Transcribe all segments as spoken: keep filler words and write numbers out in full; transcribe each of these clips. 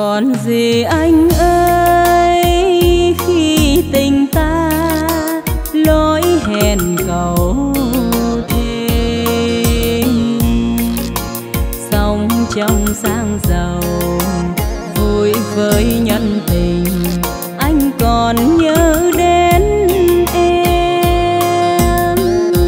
Còn gì anh ơi khi tình ta lỗi hẹn cầu thế, sống trong sang giàu vui với nhân tình, anh còn nhớ đến em.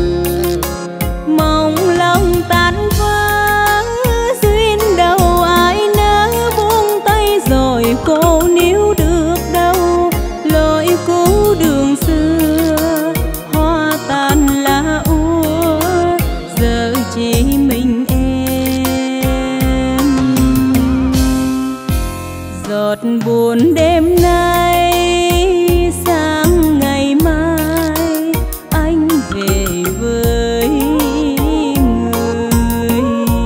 Mong lòng tan vỡ duyên đâu ai nỡ buông tay rồi cô níu được đâu. Lối cũ đường xưa hoa tàn lá úa, giờ chỉ mình em. Giọt buồn đêm nay sáng ngày mai anh về với người.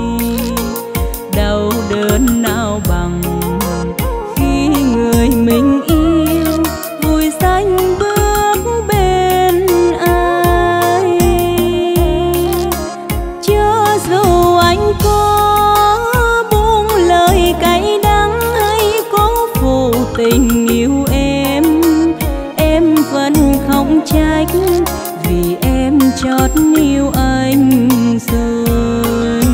Đau đớn nào bằng khi người mình yêu vui xanh bước bên ai. Cho dù anh có buông lời cay đắng hay có phụ tình yêu em, em vẫn không trách vì em chót yêu anh rồi.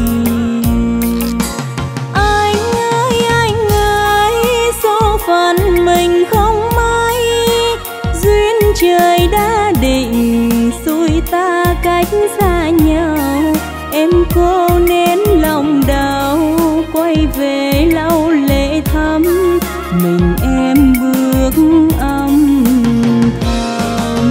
Anh ơi anh ơi số phận mình không may, duyên trời đã định xui ta cách xa nhau. Em cố nén lòng đau quay về lau lệ thắm, mình em bước âm thầm.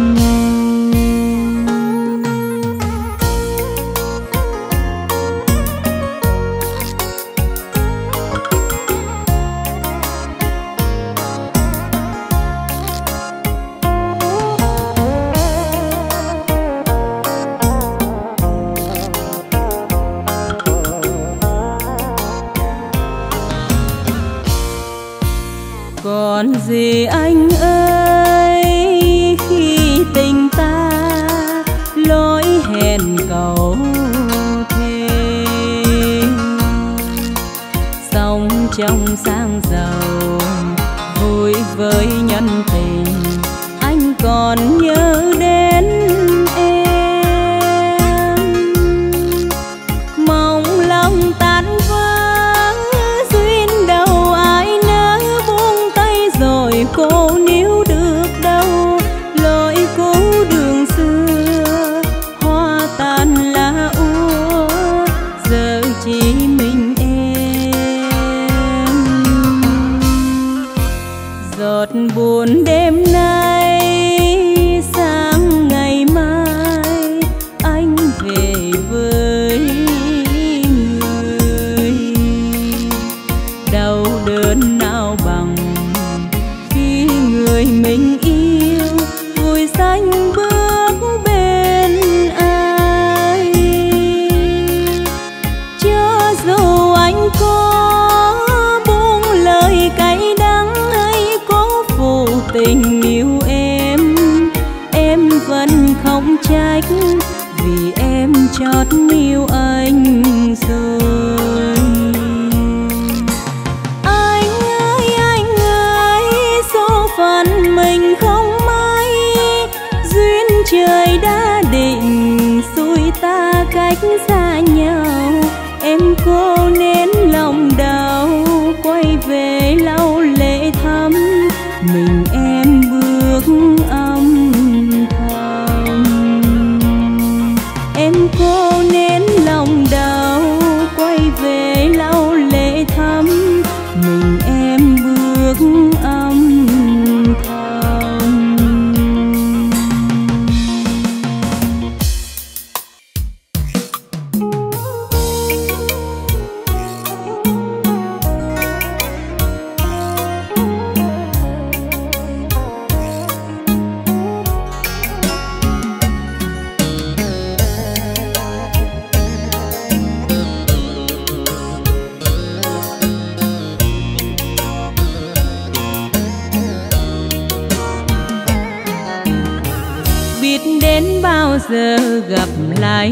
Còn gì anh ơi khi tình ta lỗi hẹn cầu thế, sống trong sang giàu vui với nhân tình, anh còn nhớ đến em. Mong lòng tan vỡ duyên đâu ai nỡ buông tay rồi cô níu được đâu. Lối cũ đường xưa hoa tàn lá úa, giờ chỉ mình em. Giọt buồn đêm nay sáng ngày mai anh về với người. Đau đớn nào bằng khi người mình yêu vui xanh bước bên ai. Cho dù anh có buông lời cay đắng hay có phụ tình yêu em, em vẫn không trách vì em chót yêu anh rồi. Anh ơi anh ơi số phận mình không may, duyên trời đã định xui ta cách xa nhau. Em cố nén lòng đau quay về lau lệ thắm, mình em bước âm thầm. Em cố nén lòng đau quay về lau lệ thắm, mình em bước âm thầm. Đến bao giờ gặp lại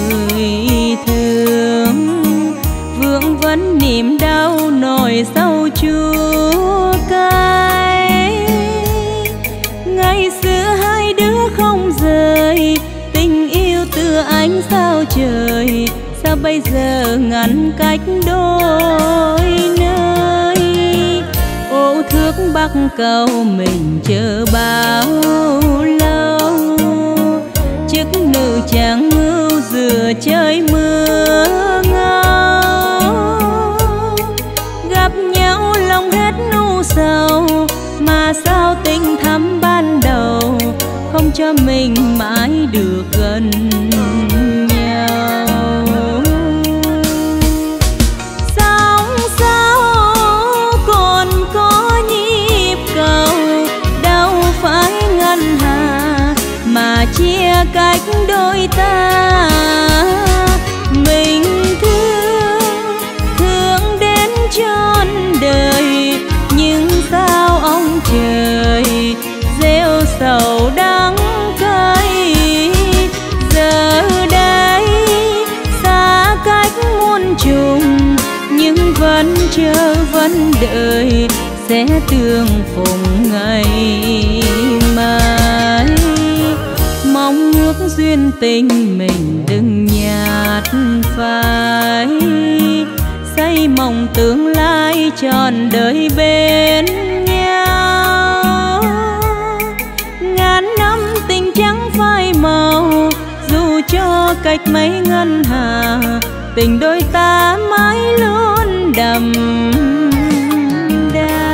người thương, vương vấn niềm đau nỗi sâu chua cay. Ngày xưa hai đứa không rời, tình yêu từ ánh sao trời, sao bây giờ ngăn cách đôi nơi. Ô thước Bắc Cầu mình chờ bao lâu, chức nữ chàng ngưu dừa chơi mưa ngâu. Gặp nhau lòng hết nu sầu, mà sao tình thắm ban đầu không cho mình mãi được gần nhau. Sóng sao còn có nhịp cầu, đâu phải ngân hà mà chia cách đôi ta. Mình thương thương đến trọn đời, nhưng sao ông trời gieo sầu đắng cay. Giờ đây xa cách muôn trùng, nhưng vẫn chờ vẫn đợi sẽ tương phùng ngày mai. Mong ước duyên tình mình đừng nhạt phai, xây mộng tương lai trọn đời bên nhau. Ngàn năm tình chẳng phai màu, dù cho cách mấy ngân hà, tình đôi ta mãi luôn đậm đà.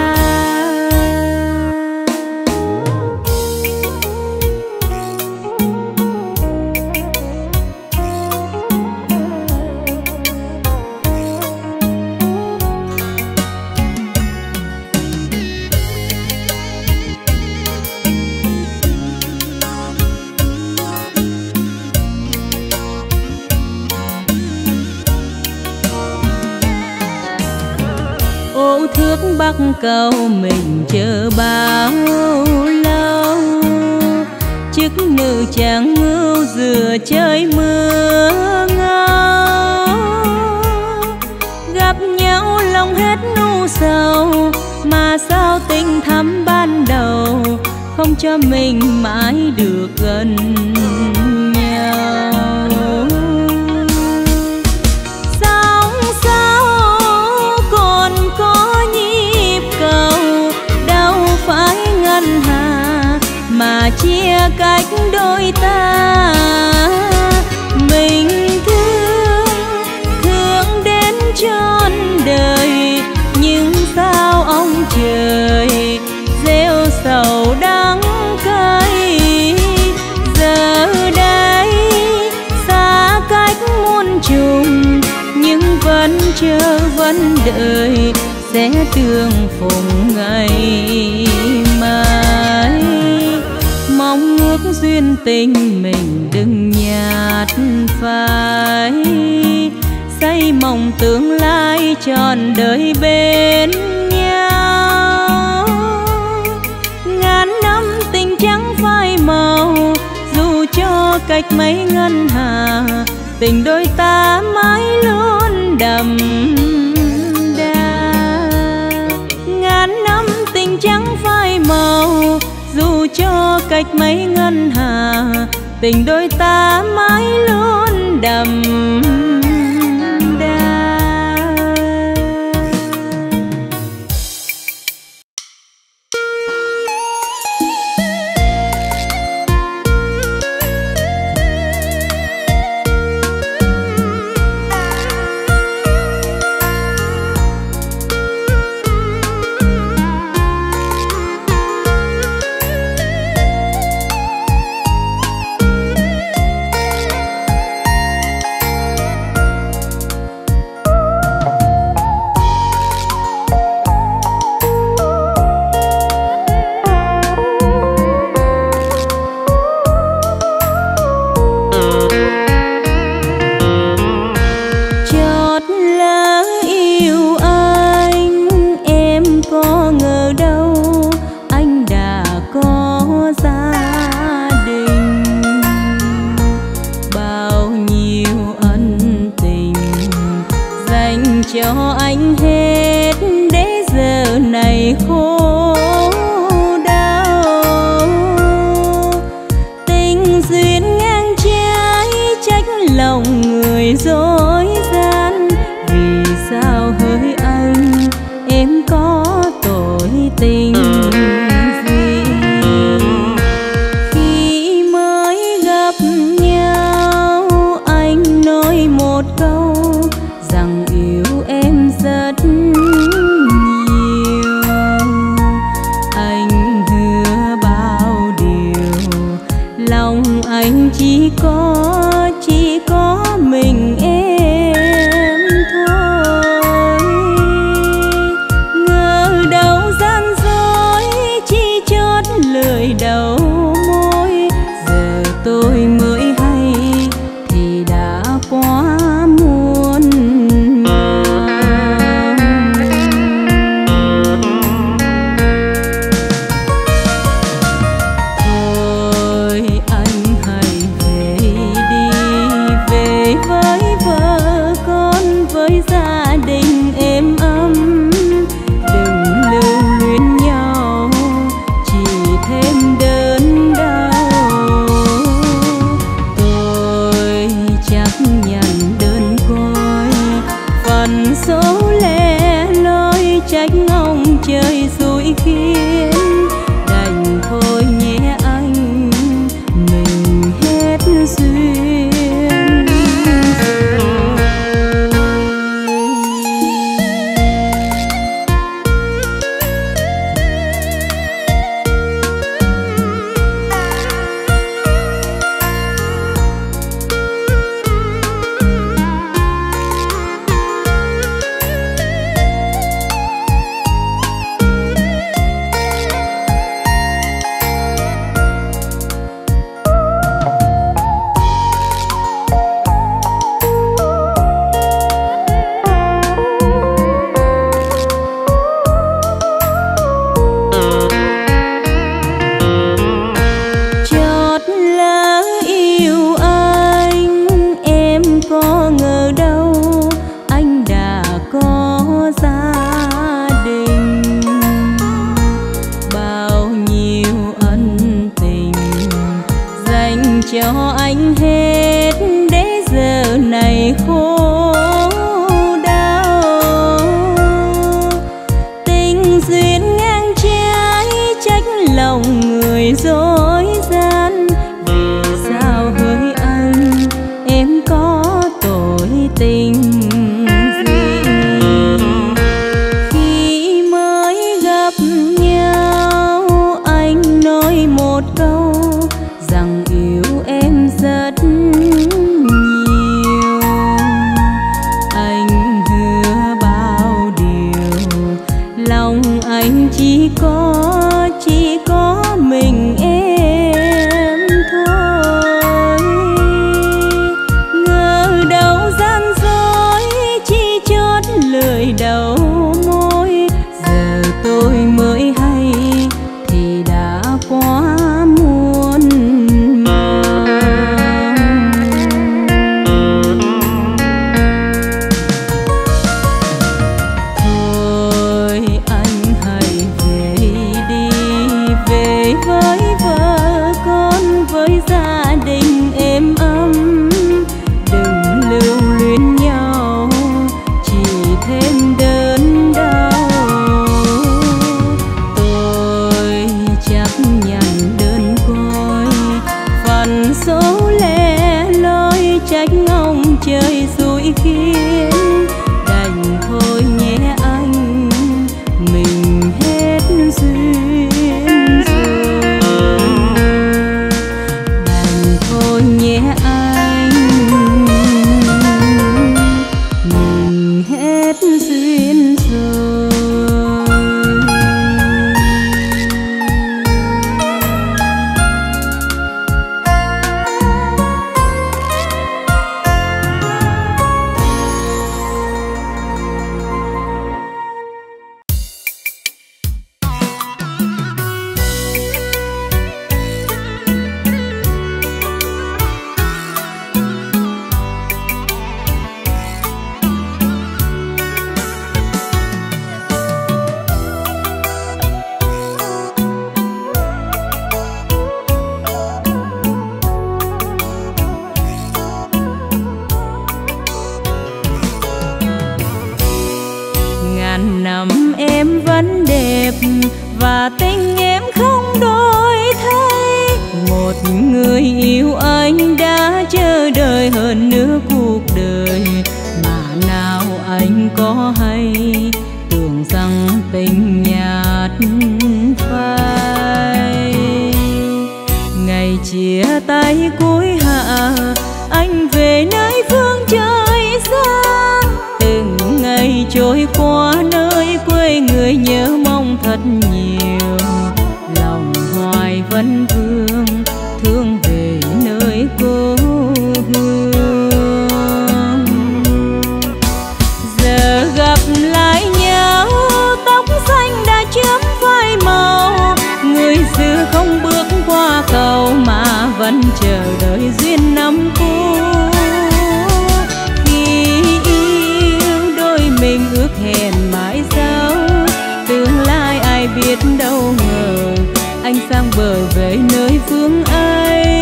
Ô thước Bắc Cầu mình chờ bao lâu, chức nữ chàng ngưu dừa chơi mưa ngâu. Gặp nhau lòng hết nu sầu, mà sao tình thắm ban đầu không cho mình mãi được gần nhau. Sóng sao còn có nhịp cầu, đâu phải ngân hà mà chia cách đôi ta. Mình thương thương đến trọn đời, nhưng sao ông trời gieo sầu đắng cay. Giờ đây xa cách muôn trùng, nhưng vẫn chờ vẫn đợi sẽ tương phùng ngày mai. Mong ước duyên tình mình đừng nhạt phai, xây mộng tương lai trọn đời bên nhau. Ngàn năm tình chẳng phai màu, dù cho cách mấy ngân hà, tình đôi ta mãi luôn đậm đà. Ngàn năm tình chẳng phai màu, dù cho cách mấy ngân hà, tình đôi ta mãi luôn đậm đà. tình gì. Khi mới gặp nhau anh nói một câu rằng yêu em rất nhiều. Anh hứa bao điều, lòng anh chỉ có chỉ có mình em thôi. Ngờ đâu gian dối chỉ chót lời đầu môi, giờ tôi mới hay thì đã quá muộn màng. Thôi anh hãy về đi, về với vợ con, với gia đình êm ấm. Đừng lưu luyến nhau chỉ thêm đớn đau. Tôi chấp nhận đơn côi, phần số lẻ loi trách ông trời xui khiến. Đành thôi nhé anh, mình hết duyên cho anh hết để giờ này khổ đau. Tình duyên ngang trái trách lòng người dối gian. Vì sao hỡi anh em có tội tình gì? Khi mới gặp nhau anh nói một câu rằng yêu em rất nhiều. Anh hứa bao điều, lòng anh chỉ có chỉ có mình em thôi. Ngờ đâu gian dối chỉ chót lời đầu môi, giờ tôi mới hay thì đã quá muộn màng. Thôi anh hãy về đi, về với vợ con, với gia đình êm ấm. Đừng lưu luyến nhau chỉ thêm đớn đau. và tình em không đổi thay. Một người yêu anh đã chờ đợi hơn nửa cuộc đời, mà nào anh có hay tưởng rằng tình nhạt phai. Ngày chia tay cuối hạ anh về nơi phương trời xa, từng ngày trôi qua nơi quê người nhớ mong thật nhiều. Lòng hoài vẫn vương thương về nơi cô hương. Giờ gặp lại nhau tóc xanh đã chớm phai màu, người xưa không bước qua cầu mà vẫn chờ đợi duyên năm cũ. Khi yêu đôi mình ước hẹn mãi sau, tương lai ai biết đâu ngờ anh sang bờ về nơi phương ấy.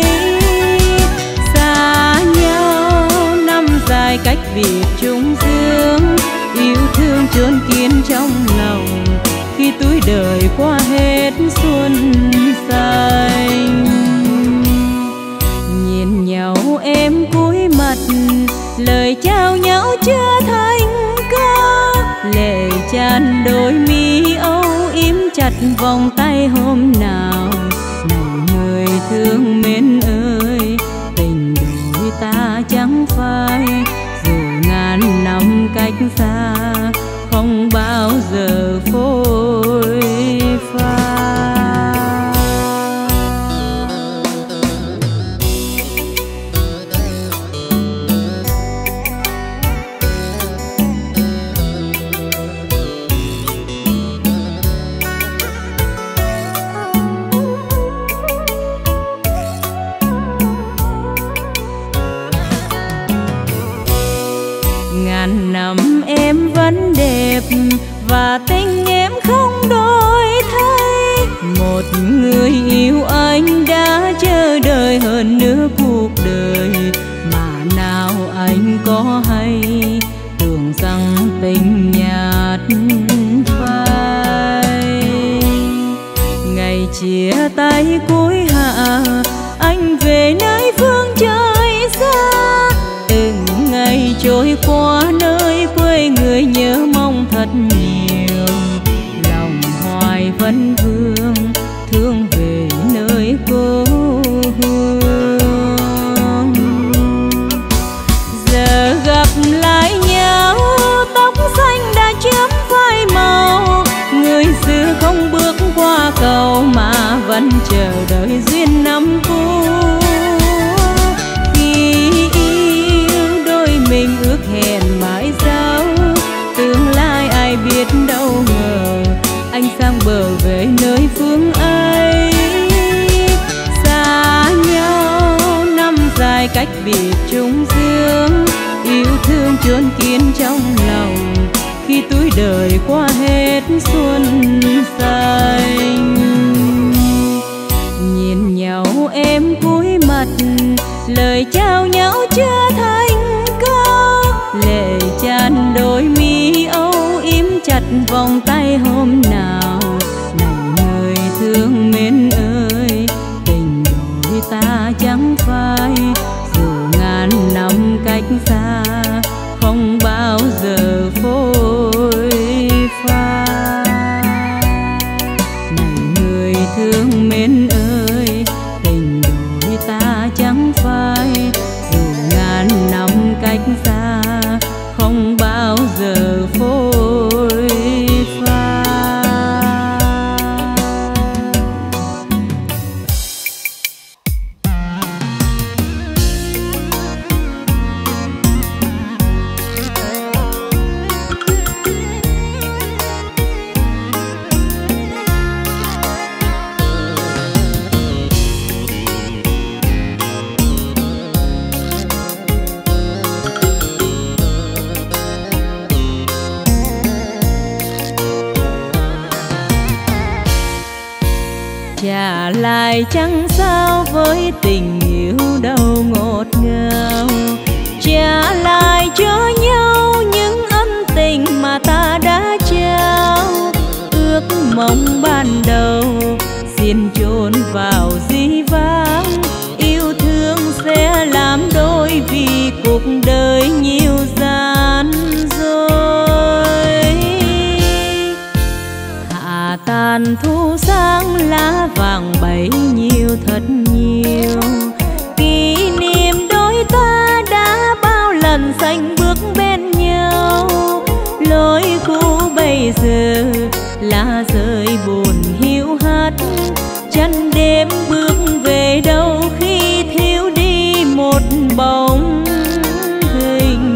Xa nhau năm dài cách biệt chung dương, yêu thương chôn kín trong lòng khi tuổi đời qua hết xuân xanh. Nhìn nhau em cúi mặt, lời chào nhau chưa thành câu, lệ tràn đôi mi âu yếm chặt vòng tay hôm nào. Này người thương mến ơi, tình đôi ta chẳng phai, dù ngàn năm cách xa không bao giờ phôi pha. Ngàn năm em vẫn đẹp và tình em không đổi thay. Một người yêu anh đã chờ đợi hơn nửa cuộc đời, mà nào anh có hay tưởng rằng tình nhạt phai. Ngày chia tay cuối hạ anh về nơi phương trời xa, từng ngày trôi qua nơi quê người nhớ mong thật nhiều. Lòng hoài vẫn vương thương về nơi cô hương. Giờ gặp lại nhau tóc xanh đã chớm phai màu, người xưa không bước qua cầu mà vẫn chờ đợi duyên năm cũ. Mình ước hẹn mãi sau, tương lai ai biết đâu ngờ anh sang bờ về nơi phương ấy. Xa nhau năm dài cách biệt chung dương, yêu thương chôn kín trong lòng khi tuổi đời qua hết xuân xanh. Nhìn nhau em cúi mặt, lời chào nhau chưa thành câu, lệ tràn đôi mi âu yếm chặt vòng tay hôm nào. Này người thương mến ơi, tình đôi ta chẳng phai, dù ngàn năm cách xa không bao giờ phôi pha. Này người thương mến ơi, tình đôi ta chẳng phai, dù ngàn năm cách xa không bao giờ phôi pha. Trả lại chẳng sao với tình yêu đâu ngọt ngào, trả lại cho nhau những ân tình mà ta đã trao. Ước mong ban đầu xin chôn vào dĩ vãng. Yêu thương sẽ làm đôi vì cuộc đời nhiều gian dối. Hạ tàn thu sáng lá vàng bay nhiều thật nhiều, kỷ niệm đôi ta đã bao lần sánh bước bên nhau. Lối cũ bây giờ lá rơi buồn hiu hắt, chân đêm bước về đâu khi thiếu đi một bóng hình.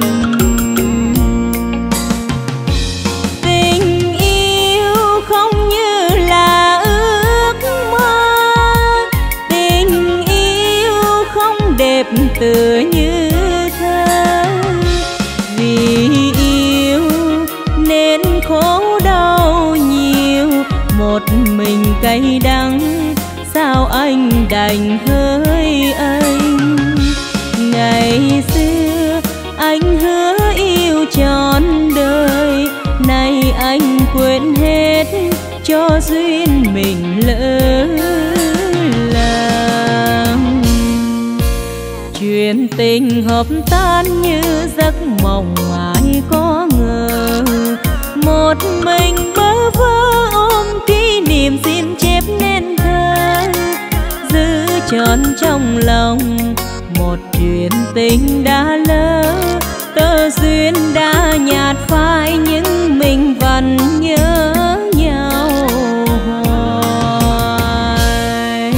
Tình yêu không như là ước mơ, tình yêu không đẹp tựa như thơ. Vì yêu nên khổ đau nhiều, một mình cay đắng sao anh đành hỡi anh. Ngày xưa anh hứa yêu trọn đời, nay anh quên hết cho duyên mình lỡ làng. Chuyện tình hợp tan như giấc mộng ai có ngờ, một mình bơ vơ ôm kỷ niệm xin chép nên thơ. Giữ trọn trong lòng một chuyện tình đã lỡ, tơ duyên đã nhạt phai nhưng mình vẫn nhớ nhau hoài.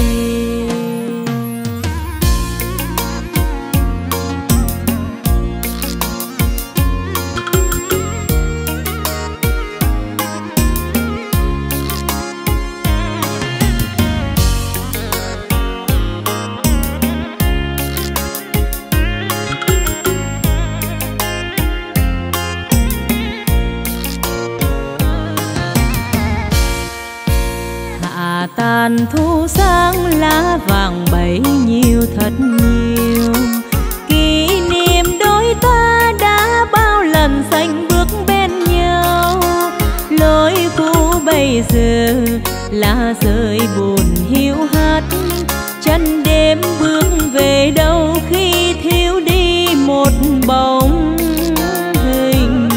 Tàn thu sáng lá vàng bay nhiều thật nhiều, kỷ niệm đôi ta đã bao lần sánh bước bên nhau. Lối cũ bây giờ lá rơi buồn hiu hắt, chân đêm bước về đâu khi thiếu đi một bóng hình.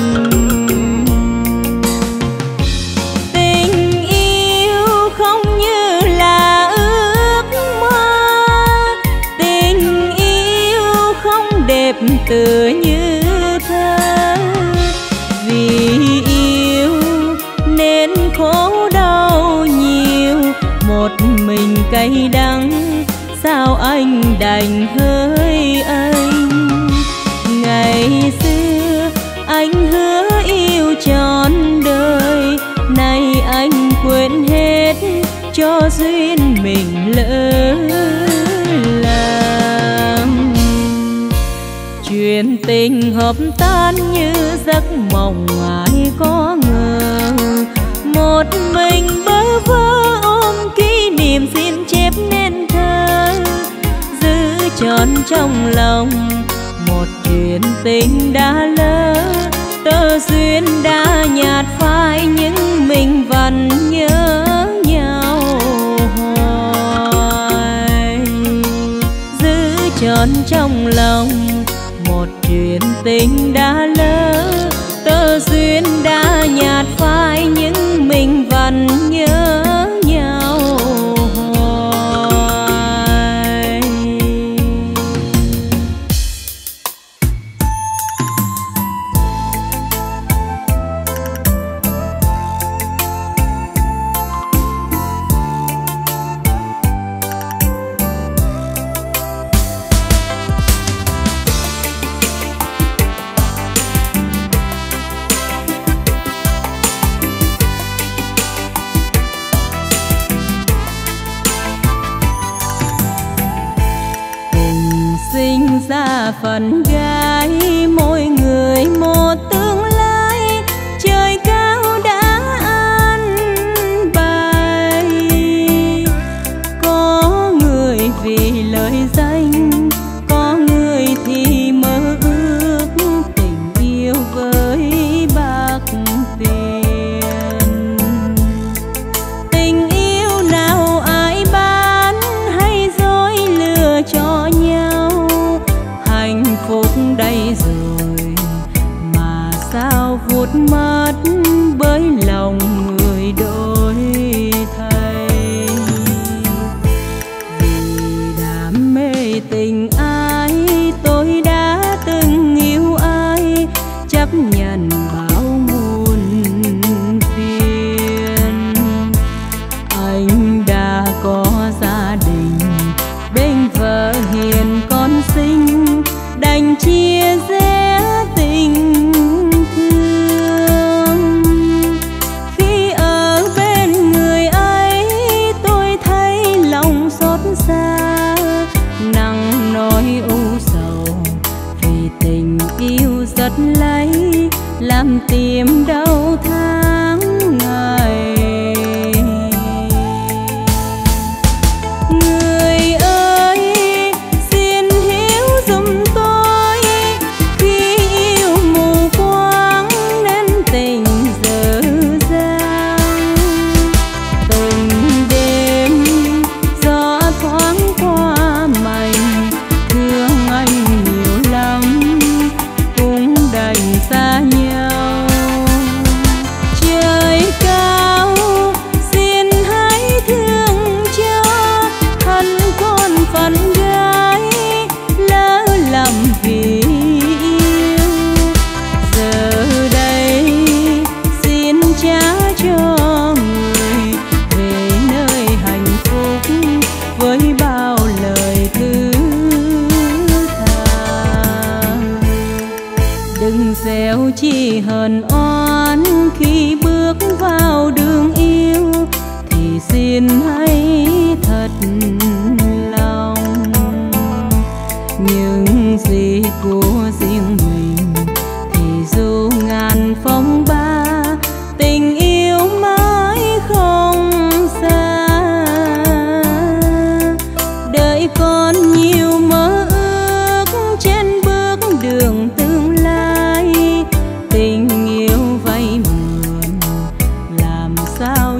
Tình yêu không như là ước mơ, tình yêu không đẹp tựa như thơ. Vì yêu nên khổ đau nhiều, một mình cay đắng sao anh đành hỡi anh. Ngày xưa anh hứa yêu trọn đời, nay anh quên hết cho duyên mình lỡ làng. Chuyện tình hợp tan như giấc mộng ai có ngờ, một mình bơ vơ ôm kỷ niệm xin chép nên thơ. Giữ trọn trong lòng một chuyện tình đã lỡ, tơ duyên đã nhạt phai nhưng mình vẫn nhớ nhau hoài. Giữ trọn trong lòng một chuyện tình đã lỡ, tơ duyên đã nhạt phai nhưng mình vẫn nhớ nhau hoài. Phận gái mỗi người một tương lai, trời cao đã an bài. Có người vì lời danh, có người thì mơ ước tình yêu với bạc tiền.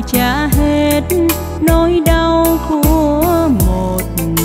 trả hết nỗi đau của một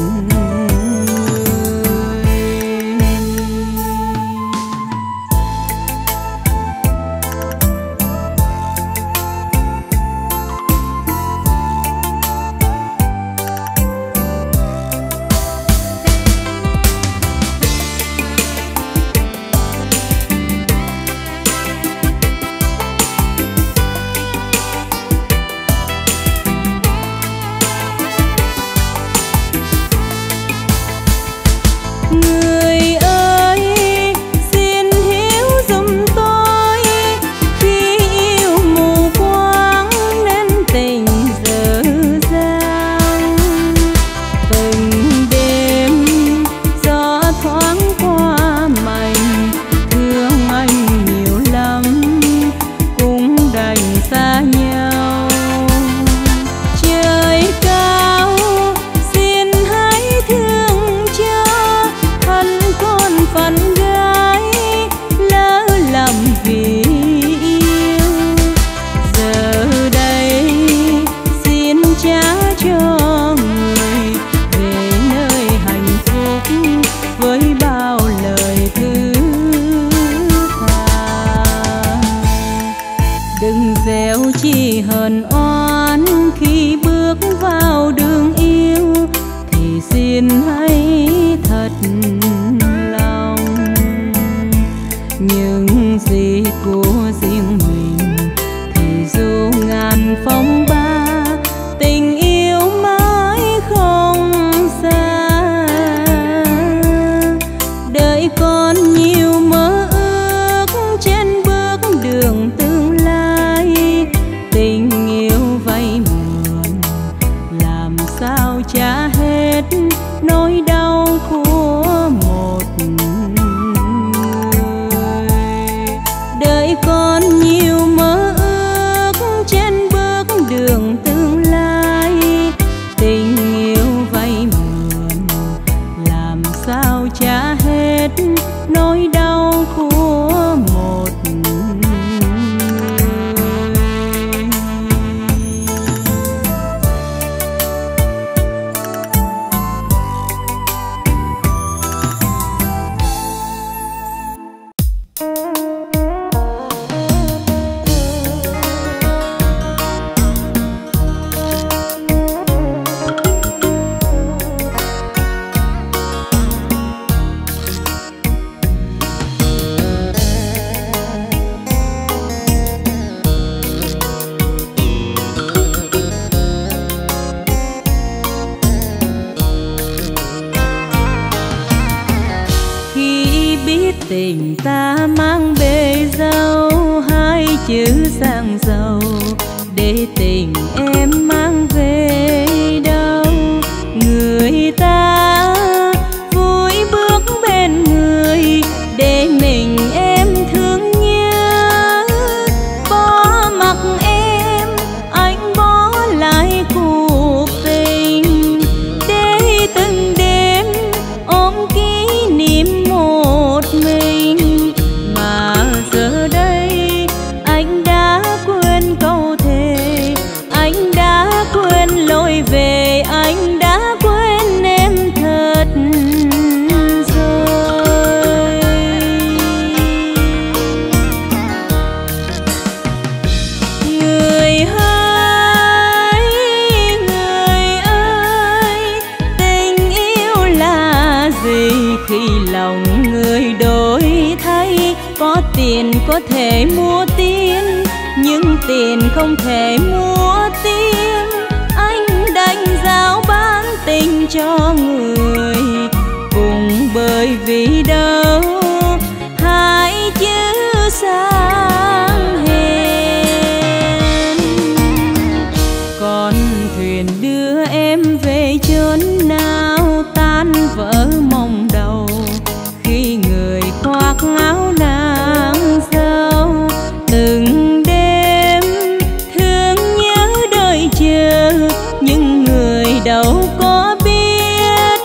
tình ta mang bề dâu, hai chữ sang giàu để tình em mang về đâu. Người ta vui bước bên người để mình em thương nhớ, bỏ mặc em anh bỏ lại cuộc tình, để từng đêm ôm kỷ niệm một mình. Mà giờ đây anh đã quên câu thề, anh đã quên lối về, anh đã quên em thật rồi. Người ơi, người ơi, tình yêu là gì khi lòng người đổi thay? Có tiền có thể mua tiếng, nhưng tiền không thể mua tim. Anh đành giao bán tình cho người, cùng bởi vì đâu hai chữ sang hèn. Con thuyền đưa em về chốn nào tan vỡ mộng đầu, khi người khoác áo nàng dâu. Từng đêm thương nhớ đợi chờ, nhưng người đâu có biết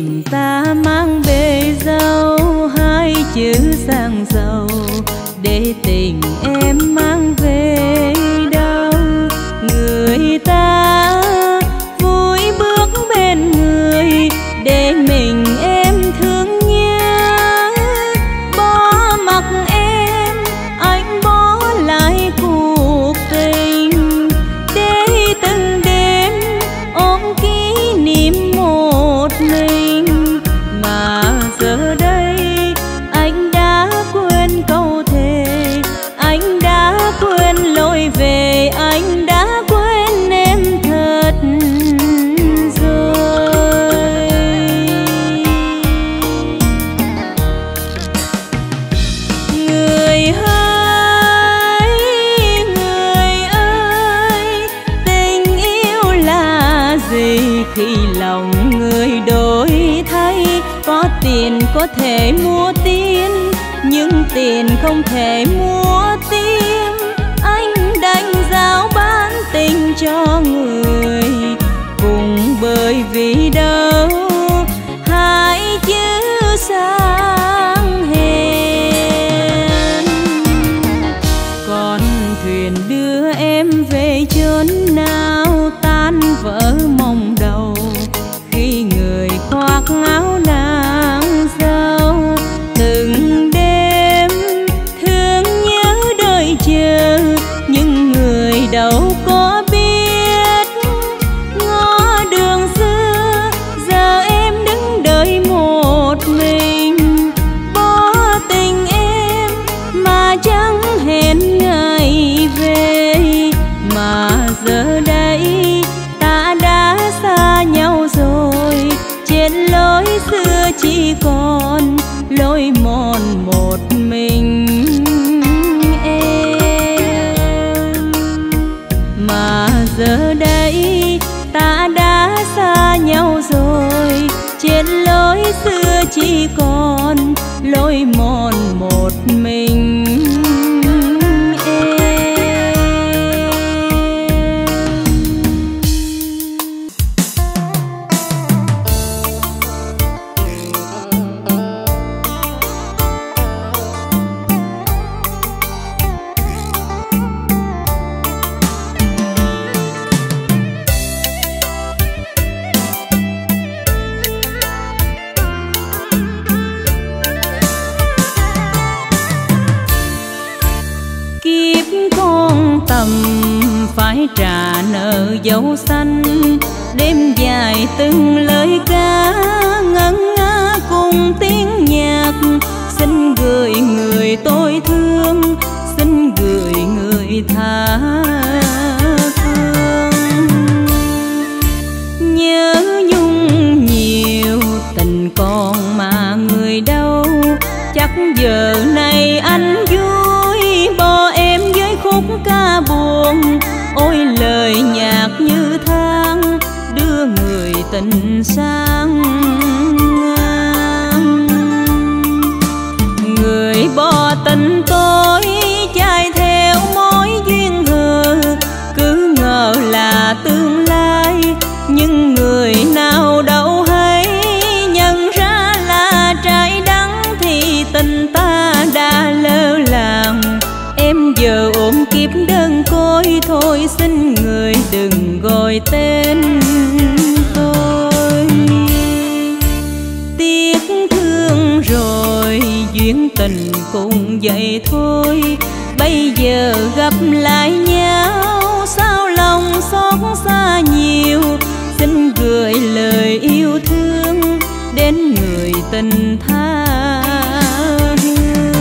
tình ta mang bề dâu, hai chữ sang giàu để tình em mang về đâu. Người ta vui bước bên người để mình em thương nhớ, bỏ mặc em anh bỏ lại cuộc tình, để từng đêm ôm kỷ niệm một mình. Mà giờ đây anh đã quên câu thề, anh đã quên lối về, anh đã quên em thật rồi. Người hỡi, người ơi, tình yêu là gì khi lòng người đổi thay? Có tiền có thể mua tin, nhưng tiền không thể mua tim. Anh đành giao bán tình cho người, cùng bởi vì đâu hai chữ sang hẹn. Con thuyền đưa em về chốn nào tan vỡ mong đầu, khi người khoác áo nàng dâu. Từng đêm thương nhớ đợi chờ, nhưng người đâu có biết ngõ đường xưa. Giờ em đứng đợi một mình, bỏ tình em mà chẳng hẹn ngày về. Mà giờ đây ta đã xa nhau rồi, trên lối xưa chỉ còn lối mòn một mình em. Mà giờ đây ta đã xa nhau rồi, trên lối xưa chỉ còn lối mòn một mình em. Phải trả nợ dấu xanh, đêm dài từng lời ca ngân nga cùng tiếng nhạc. Xin gửi người tôi thương, xin gửi người tha phương. Nhớ nhung nhiều tình còn mà người đâu, chắc giờ này anh vui bỏ em với khúc ca buồn. Ôi lời nhạc như tháng đưa người tình sang ngang. Người bỏ tình tôi chạy theo mối duyên hờ, cứ ngờ là tương lai, nhưng người nào đâu hay nhận ra là trái đắng thì tình ta đã lỡ làng. Em giờ ôm kiếp đơn côi, thôi xin người đừng gọi tên tôi. Tiếc thương rồi duyên tình cũng vậy thôi, bây giờ gặp lại nhau sao lòng xót xa nhiều. Xin gửi lời yêu thương đến người tình tha hương.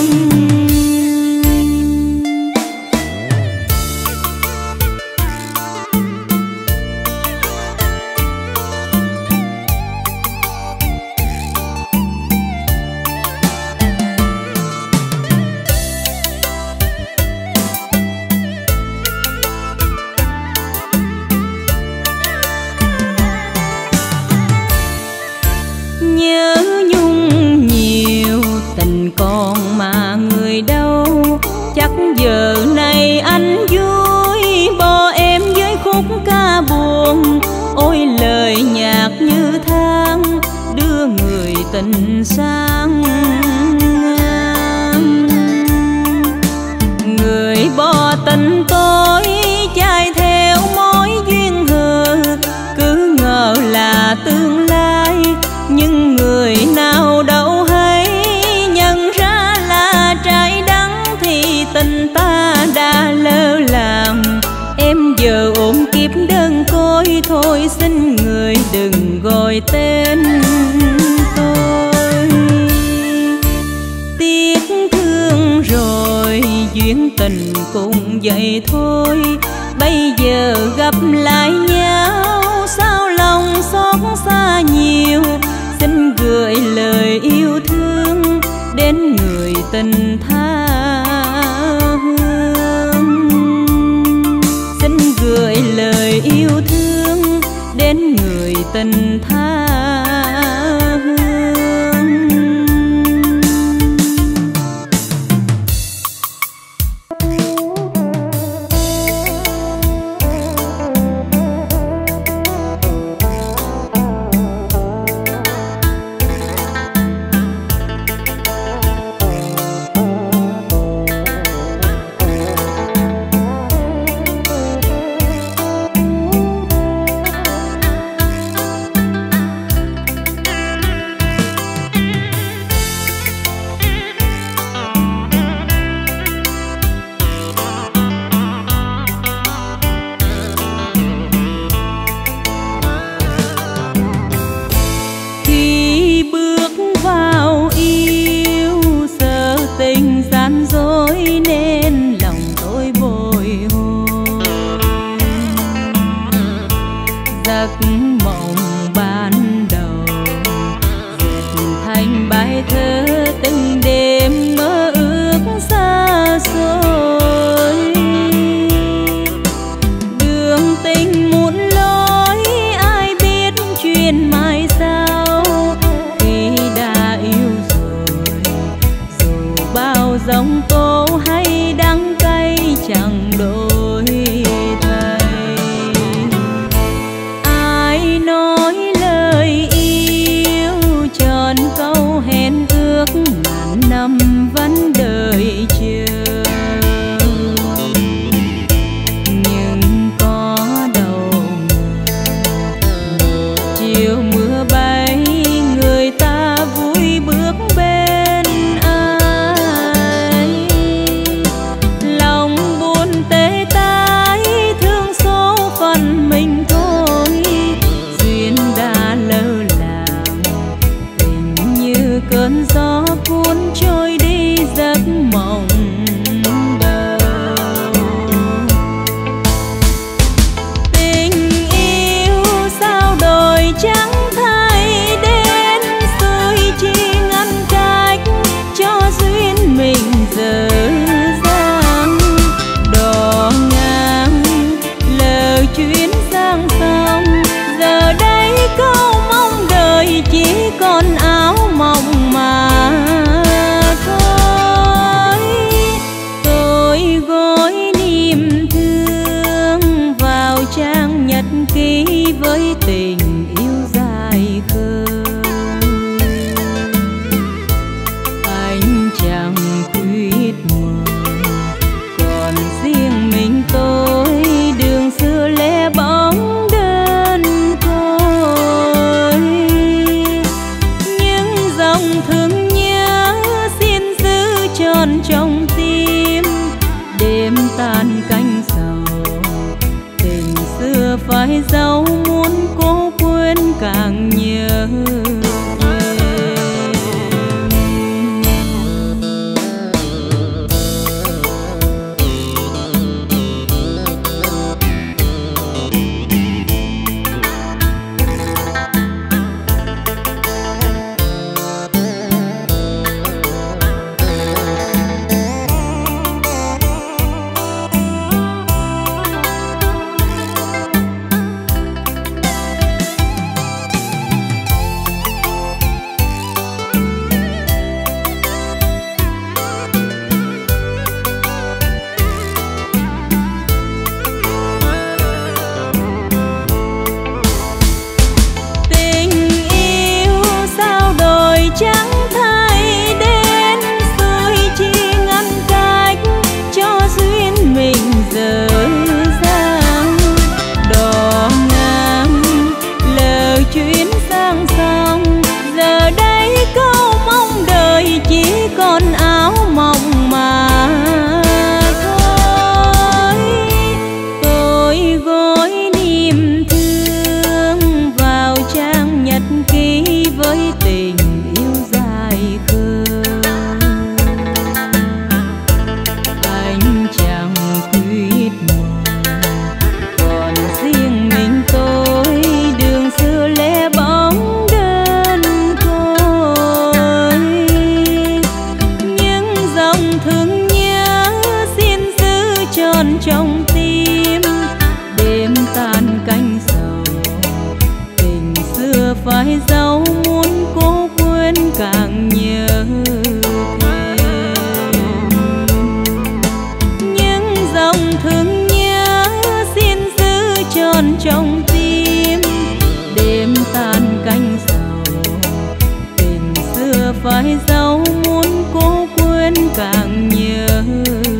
Còn mà người đâu, chắc giờ này anh vui bỏ em với khúc ca buồn. Ôi lời nhạc như tháng đưa tình sang ngang. Người bỏ tình tôi chạy theo mối duyên hờ, cứ ngờ là tương lai, nhưng người nào đâu hay nhận ra là trái đắng thì tình ta đã lỡ làng. Em giờ ôm kiếp đơn côi, thôi xin người đừng gọi tên tôi. Tiếc thương rồi duyên tình cũng vậy thôi, bây giờ gặp lại nhau sao lòng xót xa nhiều. Xin gửi lời yêu thương đến người tình tha hương, xin gửi lời yêu thương đến người tình tha hương. Còn áo mộng mà chẳng thay đến, rồi chỉ ngăn cách cho duyên mình dở dang. Đò ngang lờ chuyến sang sông, giờ đây câu mong đời chỉ còn áo mộng mà thôi. Tôi gối niềm thương vào trang nhật ký với tình yêu dài khơi. Anh chẳng quyết màu, còn riêng mình tôi đường xưa lẻ bóng đơn côi. Những dòng thương nhớ xin giữ tròn trong tim, đêm tan canh sầu tình xưa phải dấu, muốn cố quên càng nhớ thêm. Những dòng thương nhớ xin giữ tròn trong tim, đêm tan canh sầu tình xưa phải dấu, muốn cố quên càng nhớ thêm.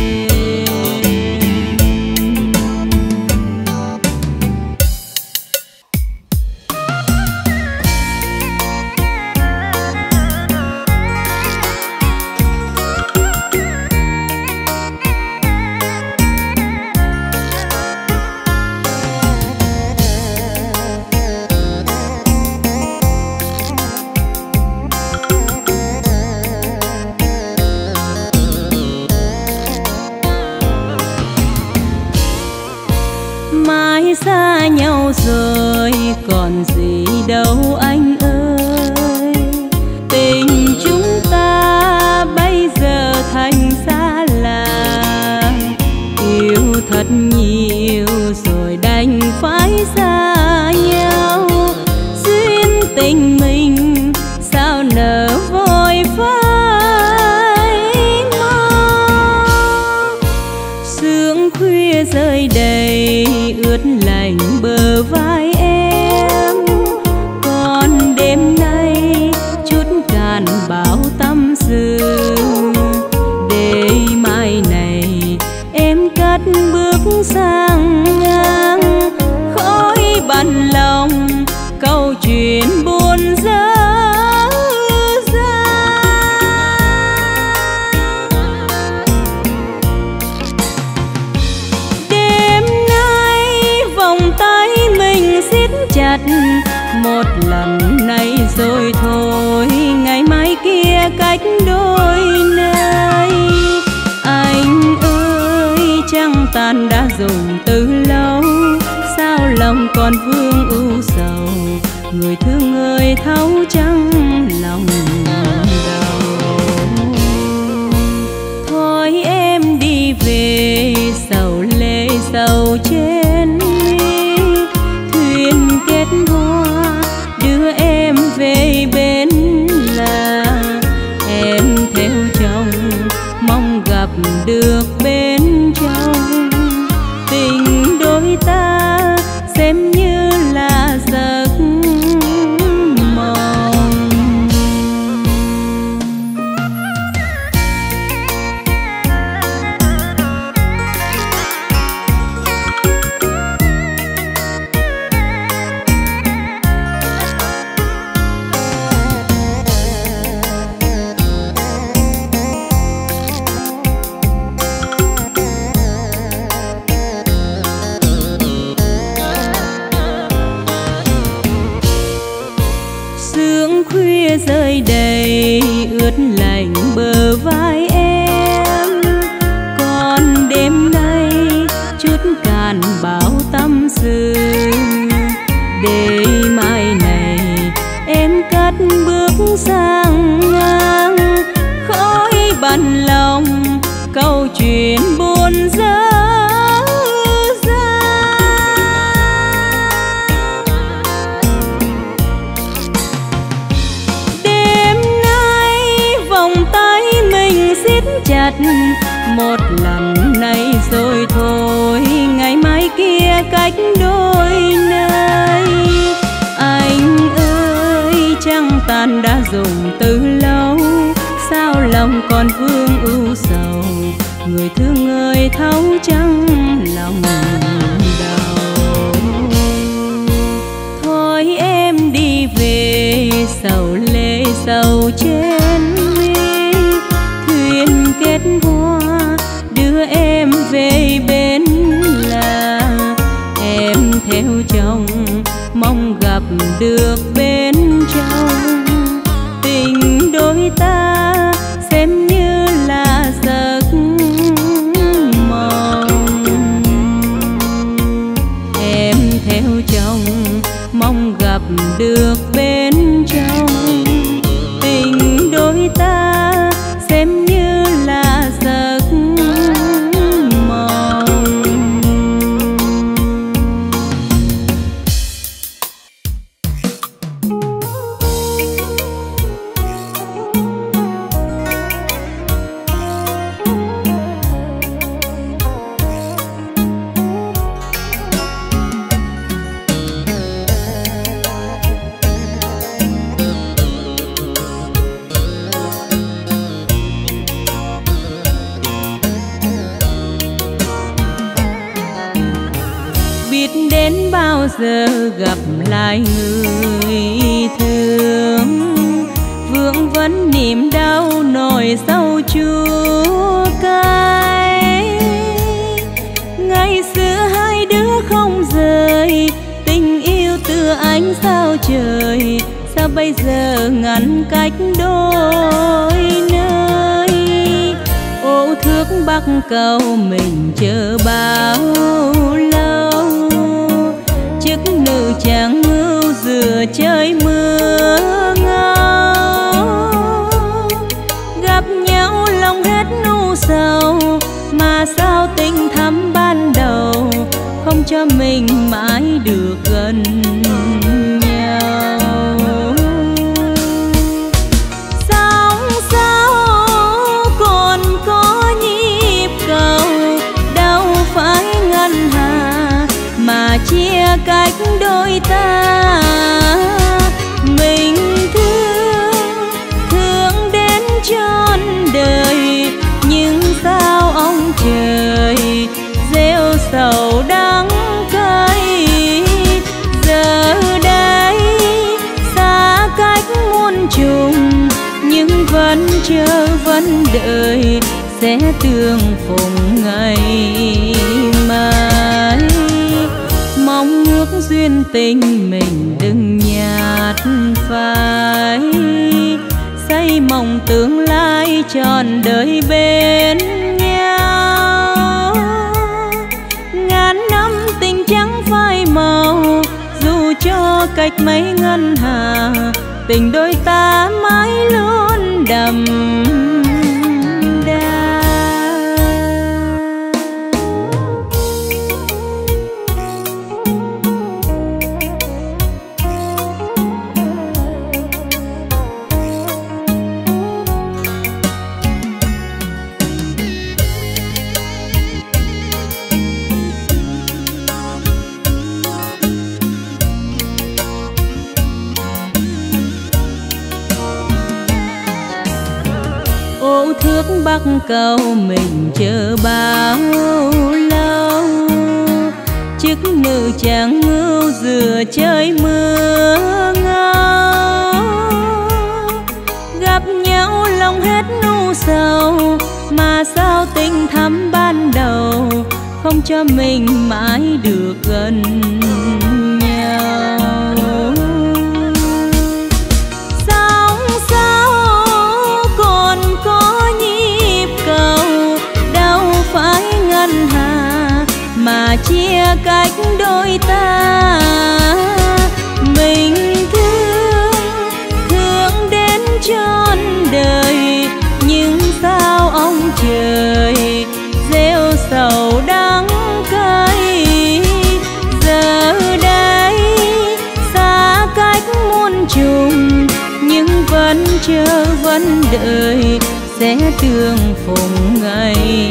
Mãi xa nhau rồi còn gì đâu anh ơi, tình chúng ta bây giờ thành xa lạ. Yêu thật nhiều rồi đành phải xa nhau, duyên tình mình sao nỡ vội phai mau. Sương khuya rơi đầy ướt lạnh bờ vai em, còn đêm nay chút cạn bao tâm sự. Để mai này em cất bước sang ngang, khói bận lòng câu chuyện buồn dở chặt một lần này rồi thôi, ngày mai kia cách đôi nơi. Anh ơi trăng tàn đã dùng từ lâu, sao lòng còn vương u sầu, người thương ơi thấu trăng lòng đau. Thôi em đi về sầu lệ sầu trên kết hoa đưa em về bên làng. Em theo chồng mong gặp được bên trong, tình đôi ta xem như là giấc mộng. Rơi đầy ướt lạnh bờ vai em, còn đêm nay chút cạn bao tâm sự. Để mai này em cất bước sang ngang, khói bận lòng câu chuyện buồn dở. Chặt một lần này rồi thôi, ngày mai kia cách đôi nơi. Anh ơi trăng tàn gian đã dùng từ lâu, sao lòng còn vương ưu sầu, người thương ơi thấu chẳng lòng đau. Thôi em đi về sầu lệ sầu trên mi, thuyền kết hoa đưa em về bên là em theo chồng mong gặp được bên trong. Tình đôi ta xem như là giấc mộng, em theo chồng mong gặp được bên trong. Tình đôi ta xem như là giấc giờ gặp lại người thương, vương vấn niềm đau nỗi sâu chua cay. Ngày xưa hai đứa không rời, tình yêu từ ánh sao trời, sao bây giờ ngăn cách đôi nơi. Ô thước Bắc Cầu mình chờ bao lâu, chức nữ chàng ngưu dừa chơi mưa ngâu. Gặp nhau lòng hết nu sầu, mà sao tình thắm ban đầu không cho mình mãi được gần nhau. Sóng sao còn có nhịp cầu, đâu phải ngân hà mà chia cách đôi ta. Mình thương thương đến trọn đời, nhưng sao ông trời gieo sầu đắng cay. Giờ đây xa cách muôn trùng, nhưng vẫn chờ vẫn đợi sẽ tương phùng ngày mai. Mong ước duyên tình mình đừng nhạt phai, xây mộng tương lai trọn đời bên nhau. Ngàn năm tình chẳng phai màu, dù cho cách mấy ngân hà, tình đôi ta mãi luôn đậm đà. Ô thước Bắc Cầu mình chờ bao lâu, chức nữ chàng ngưu dừa chơi mưa ngâu. Gặp nhau lòng hết nu sầu, mà sao tình thắm ban đầu không cho mình mãi được gần nhau. Sóng sao còn có nhịp cầu, đâu phải ngân hà mà chia cách đôi ta. Mình thương thương đến trọn đời, nhưng sao ông trời gieo sầu đắng cay. Giờ đây xa cách muôn trùng, nhưng vẫn chờ vẫn đợi sẽ tương phùng ngày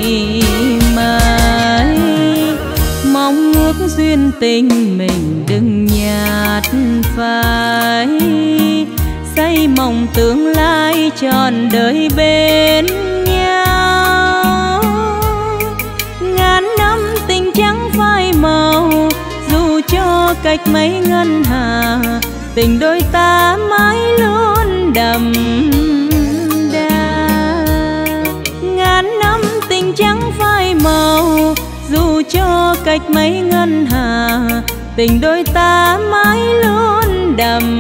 mai. Mong ước duyên tình mình đừng nhạt phai, xây mộng tương lai trọn đời bên nhau. Ngàn năm tình chẳng phai màu, dù cho cách mấy ngân hà, tình đôi ta mãi luôn đậm đà. Ngàn năm tình chẳng phai màu, dù cho cách mấy ngân hà, tình đôi ta mãi luôn đậm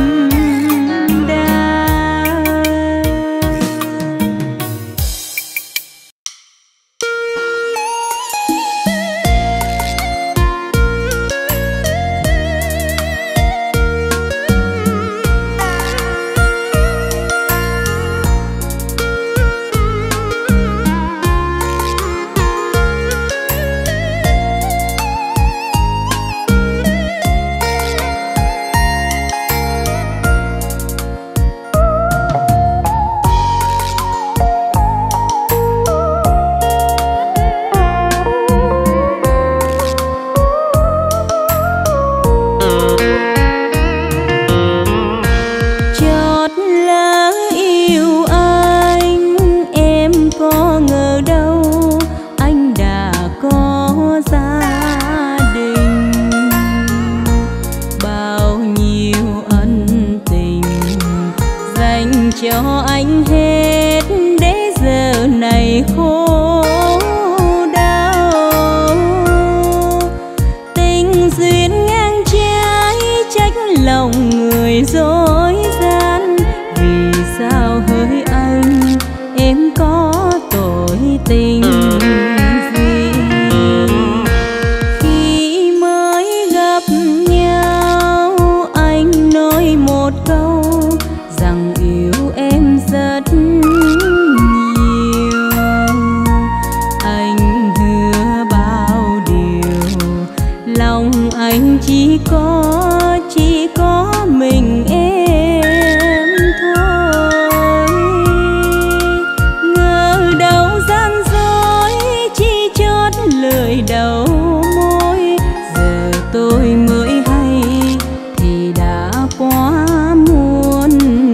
đà. Cho anh hết để giờ này khổ đau. Tình duyên ngang trái trách lòng người dối gian. Vì sao hỡi anh em có tội tình gì? Khi mới gặp nhau anh nói một câu rằng yêu em rất nhiều. Anh hứa bao điều, lòng anh chỉ có chỉ có mình em thôi. Ngờ đâu gian dối chỉ chót lời đầu môi, giờ tôi mới hay thì đã quá muôn.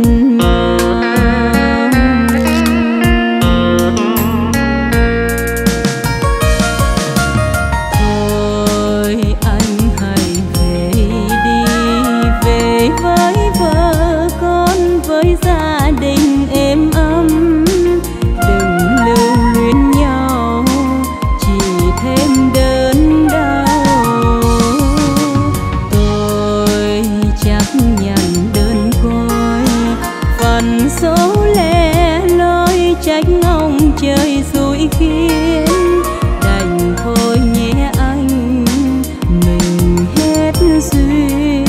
Số lẻ loi trách ngông trời xui khiến, đành thôi nhé anh mình hết duyên.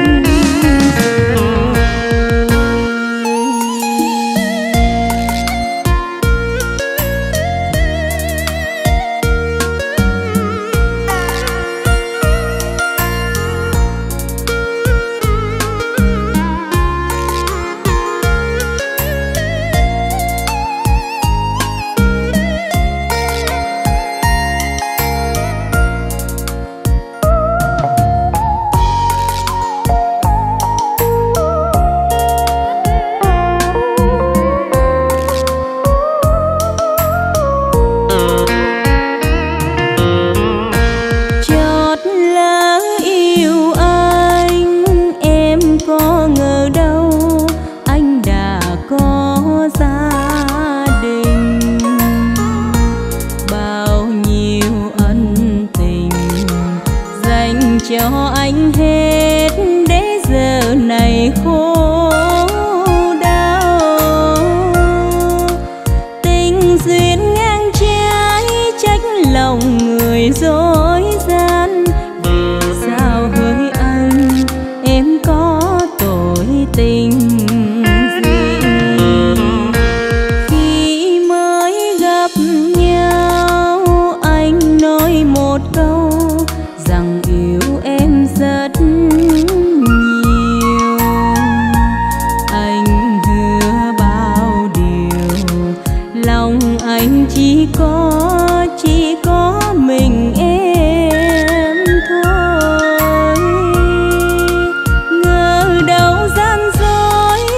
Cho anh hết để giờ này khổ đau. Tình duyên ngang trái trách lòng người dối gian. Vì sao hỡi anh em có tội tình gì? Khi mới gặp nhau anh nói một câu rằng yêu em rất nhiều. Anh hứa bao điều, lòng anh chỉ có chỉ có mình em thôi. Ngờ đâu gian dối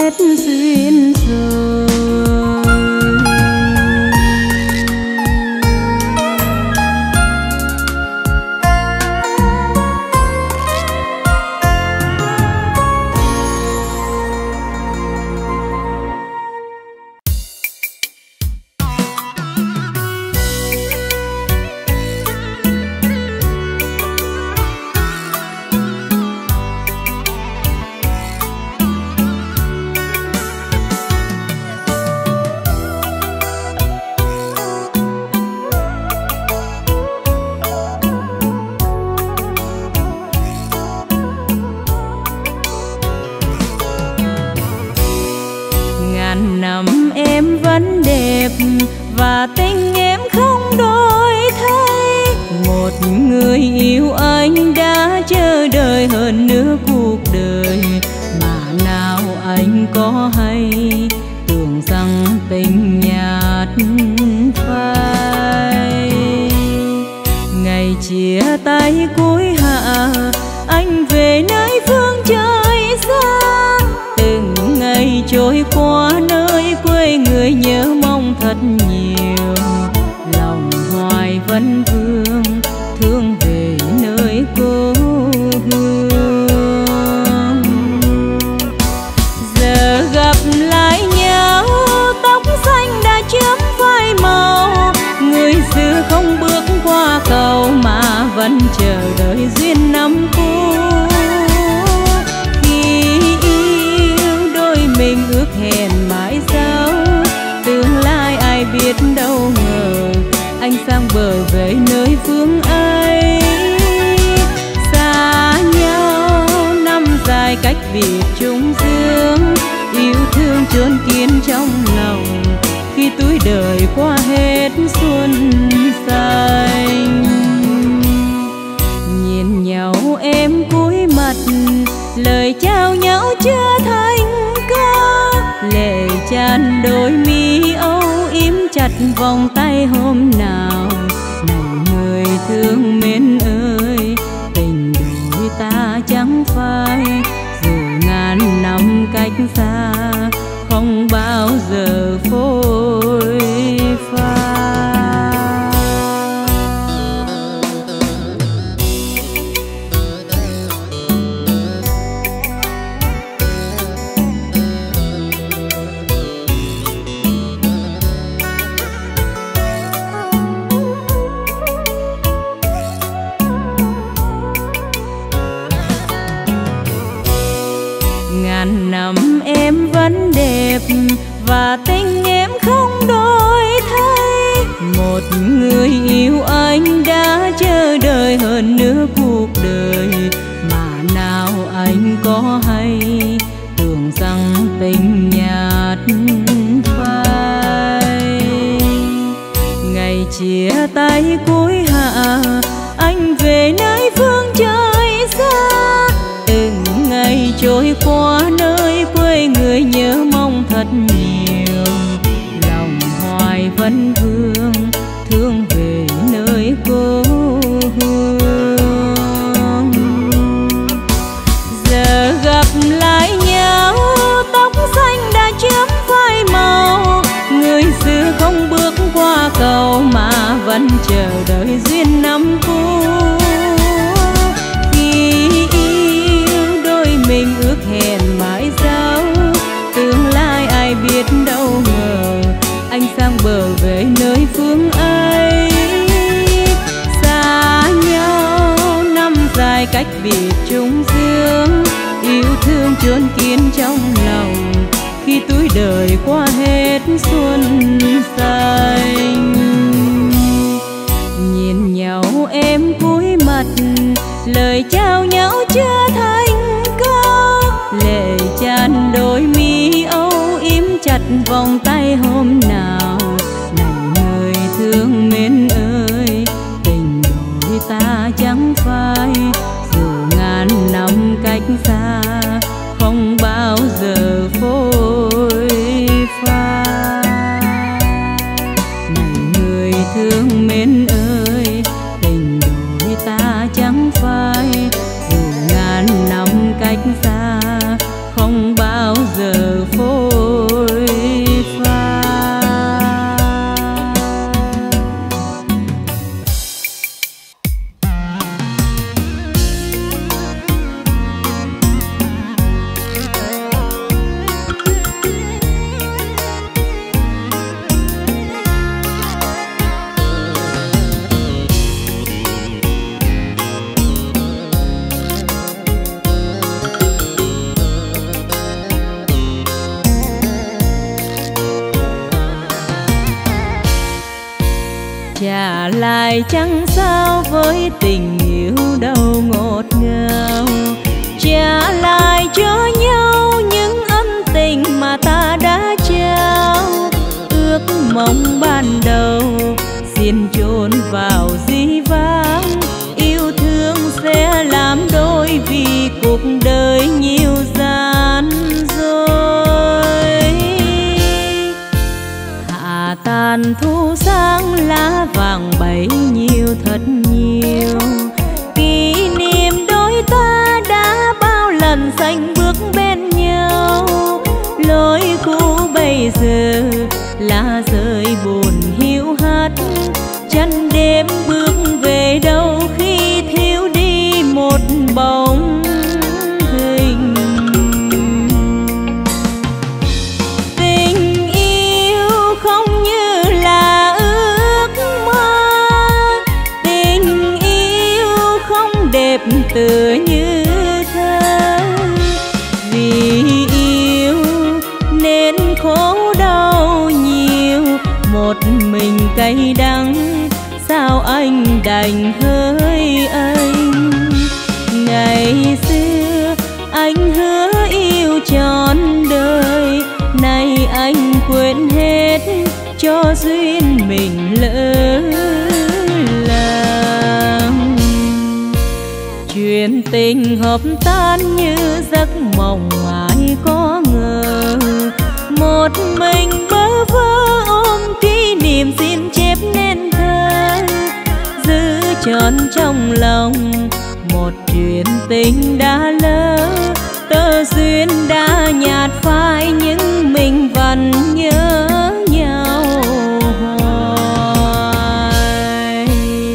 hết duyên rồi. Và tình em không đổi thay. Một người yêu anh đã chờ đợi hơn nửa cuộc đời, mà nào anh có hay tưởng rằng tình nhạt phai. Ngày chia tay cuối hạ anh về nơi phương trời xa, từng ngày trôi qua nơi quê người nhớ mong thật nhiều, lòng hoài vẫn vương thương về nơi cô hương. Giờ gặp lại nhau tóc xanh đã chớm phai màu, người xưa không bước qua cầu mà vẫn chờ đợi duyên năm cũ. Khi yêu đôi mình ước hẹn mãi sau, tương lai ai biết đâu ngờ anh sang bờ về nơi phương ấy. Xa nhau năm dài cách biệt chung dương, yêu thương chôn kín trong lòng khi tuổi đời qua hết xuân xanh. Nhìn nhau em cúi mặt, lời chào nhau chưa thành ca, lệ tràn đôi mi âu yếm chặt vòng tay hôm nào. Này người thương mến ơi, tình đôi ta chẳng phai, dù ngàn năm cách xa không bao giờ phôi pha. Ngàn năm em vẫn đẹp và tình em không đổi thay. Một người yêu anh đã chờ đợi hơn nửa cuộc đời, mà nào anh có hay tưởng rằng tình nhạt phai. Ngày chia tay cuối hạ anh về nơi phương trời xa, từng ngày trôi qua nơi quê người nhớ mong thật nhiều, lòng hoài vẫn vương thương về nơi cô hương. Giờ gặp lại nhau tóc xanh đã chớm phai màu, người xưa không bước qua cầu mà vẫn chờ đợi duyên năm cũ. Mình ước hẹn mãi sau, tương lai ai biết đâu ngờ anh sang bờ về nơi phương ấy. Xa nhau năm dài cách biệt chung dương, yêu thương chôn kín trong lòng khi tuổi đời qua hết xuân xanh. Nhìn nhau em cúi mặt, lời chào nhau chưa thành câu, lệ tràn đôi mi âu yếm chặt vòng tay hôm nào. Này người thương mến ơi, tình đôi ta chẳng phai, dù ngàn năm cách xa không bao giờ phôi pha. Này người thương mến ơi, tình đôi ta chẳng phai, dù ngàn năm cách xa không bao giờ phôi trả lại chẳng sao với tình yêu đâu ngọt ngào. Trả lại cho nhau những ân tình mà ta đã trao. Ước mong ban đầu xin chôn vào dĩ vãng. Yêu thương sẽ làm đôi vì cuộc đời nhiều gian dối. Hạ tàn thu sáng lá vàng bấy nhiêu thật nhiều. Kỷ niệm đôi ta đã bao lần sánh bước bên nhau. Lối cũ bây giờ lá rơi buồn hiu hắt. Chân đêm bước về đâu khi thiếu đi một bóng hình. Tình yêu không như là ước mơ. Tình yêu không đẹp tựa như thơ. Vì yêu nên khổ đau nhiều. Một mình cay đắng sao anh đành hỡi anh. Ngày xưa anh hứa yêu trọn đời. Nay anh quên hết cho duyên mình lỡ làng. Chuyện tình hợp tan như giấc mộng ai có ngờ. Một mình bơ vơ ôm kỷ niệm xin chép nên thơ. Giữ trọn trong lòng một chuyện tình đã lỡ. Tơ duyên đã nhạt phai nhưng mình vẫn nhớ nhau hoài.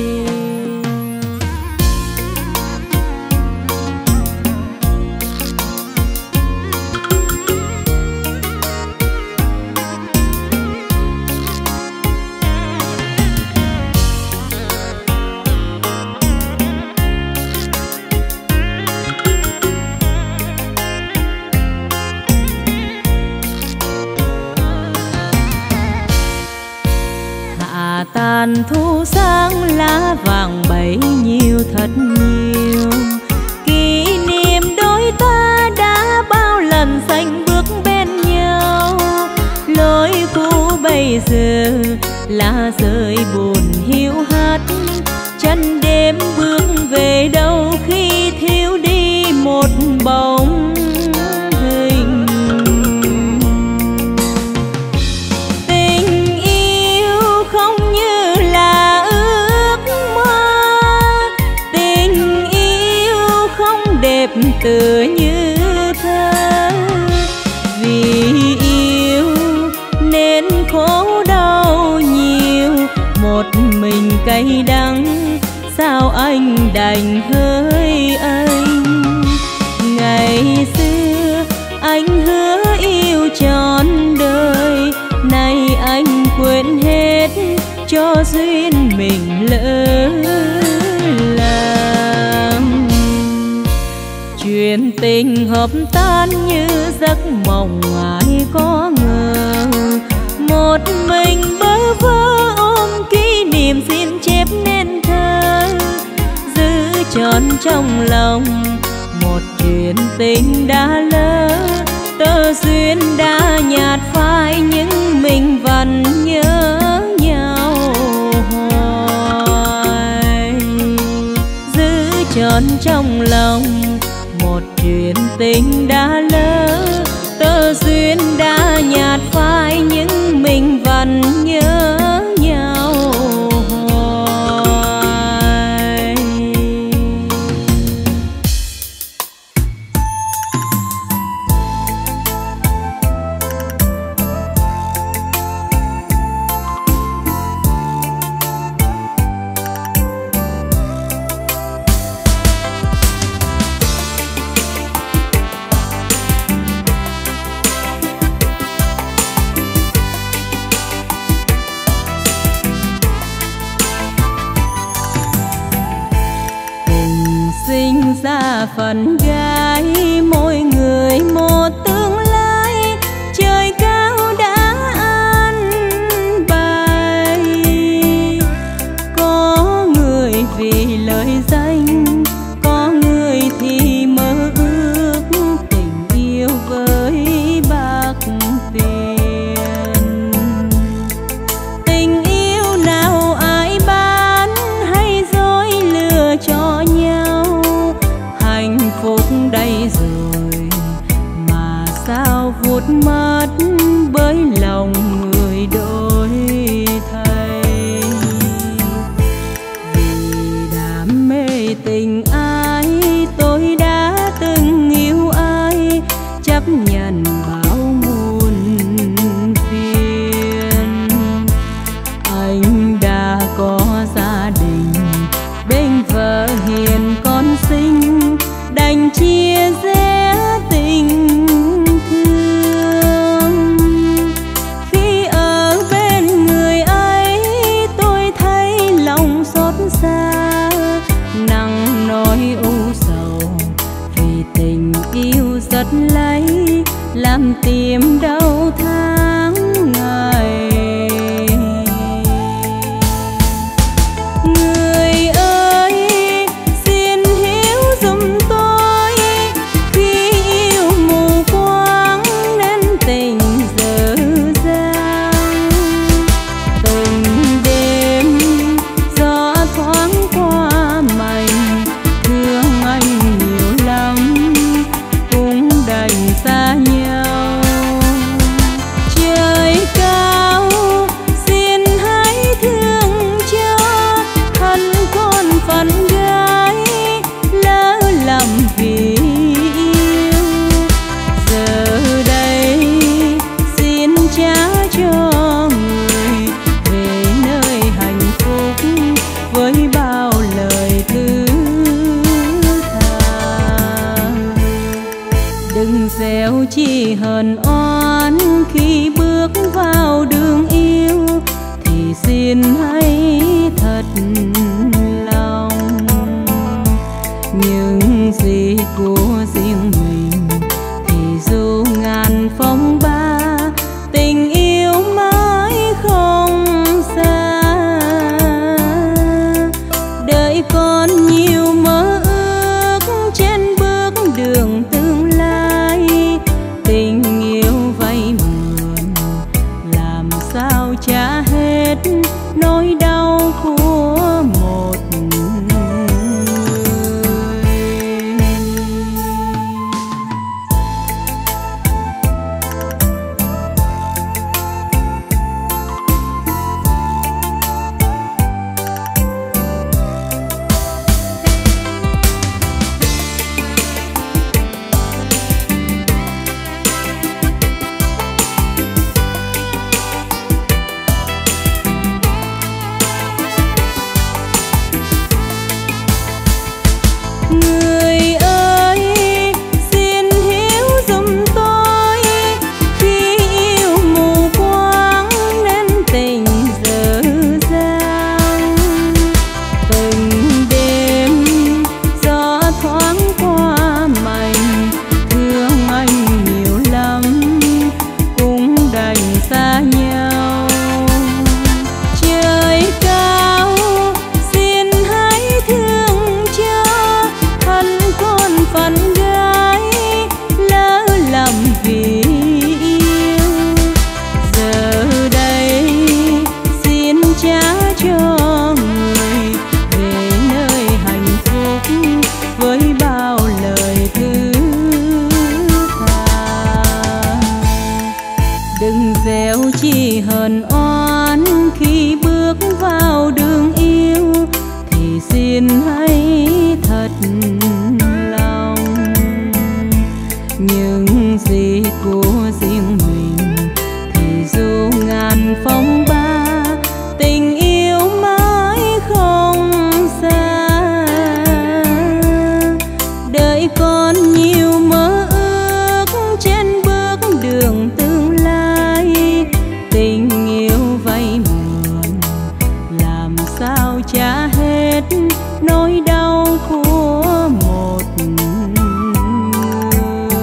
Tàn thu sáng lá vàng bấy nhiêu thật nhiều. Kỷ niệm đôi ta đã bao lần sánh bước bên nhau. Lối cũ bây giờ lá rơi buồn hiu hắt. Chân đêm bước về đâu khi thiếu đi một bóng hình. Tình yêu không như là ước mơ. Tình yêu không đẹp tựa như thơ. Vì yêu nên khổ đau nhiều. Một mình cay đắng sao anh đành hỡi anh. Ngày xưa anh hứa yêu trọn đời. Nay anh quên hết cho duyên mình lỡ làng. Chuyện tình hợp tan như giấc mộng ai có ngờ. Một mình bơ vơ ôm kỷ niệm xin chép nên thơ. Giữ trọn trong lòng một chuyện tình đã lỡ. Tơ duyên đã nhạt phai nhưng mình vẫn nhớ nhau hoài. Giữ trọn trong lòng một chuyện tình đã lỡ. Tơ duyên đã nhạt phai nhưng mình vẫn nhớ nhau hoài. Sinh ra phần gái mỗi người một tương lai. Trời cao đã an bài mất bởi lòng người đổi thay. Vì đam mê tình ai tôi đã từng yêu ai, chấp nhận bao muôn phiền. Anh đã có gia đình bên vợ hiền con xinh, đành chia rẽ tình thương. Khi ở bên người ấy tôi thấy lòng xót xa, nặng nỗi u sầu vì tình yêu rất lấy làm tim đau tháng ngày. Người ơi xin hiểu giùm tôi, khi yêu mù quáng nên tình dở dang. Từng đêm gió thoáng qua mảnh, thương anh nhiều lắm cũng đành xa nhau. Trời cao xin hãy thương cho thân con phận gái lỡ lầm vì yêu. Giờ đây xin trả cho người về nơi hạnh phúc với bao lời thứ tha. Đừng gieo chi hờn oán khi bước vào đường yêu, thì xin hãy thật lòng. Những gì của riêng mình thì dù ngàn phong ba, tình yêu mãi không xa. Đợi con nhiều mơ ước trên bước đường tương lai, tình yêu vay mượn làm sao trả hết nỗi đau của một người. Người ơi xin hiểu giùm tôi, khi yêu mù quáng nên tình dở dang. Từng đêm gió thoáng qua mảnh, thương anh nhiều lắm cũng đành xa nhau. Trời cao xin hãy thương cho thân con phận gái lỡ lầm vì yêu. Giờ đây xin trả cho người về nơi hạnh phúc với bao lời thứ tha. Đừng gieo chi hờn oán khi bước vào đường yêu, thì xin hãy thật lòng. Những gì của riêng mình thì dù ngàn phong ba, tình yêu mãi không xa. Đợi con nhiều mơ ước trên bước đường tương lai, tình yêu vay mượn làm sao trả hết nỗi đau của một người.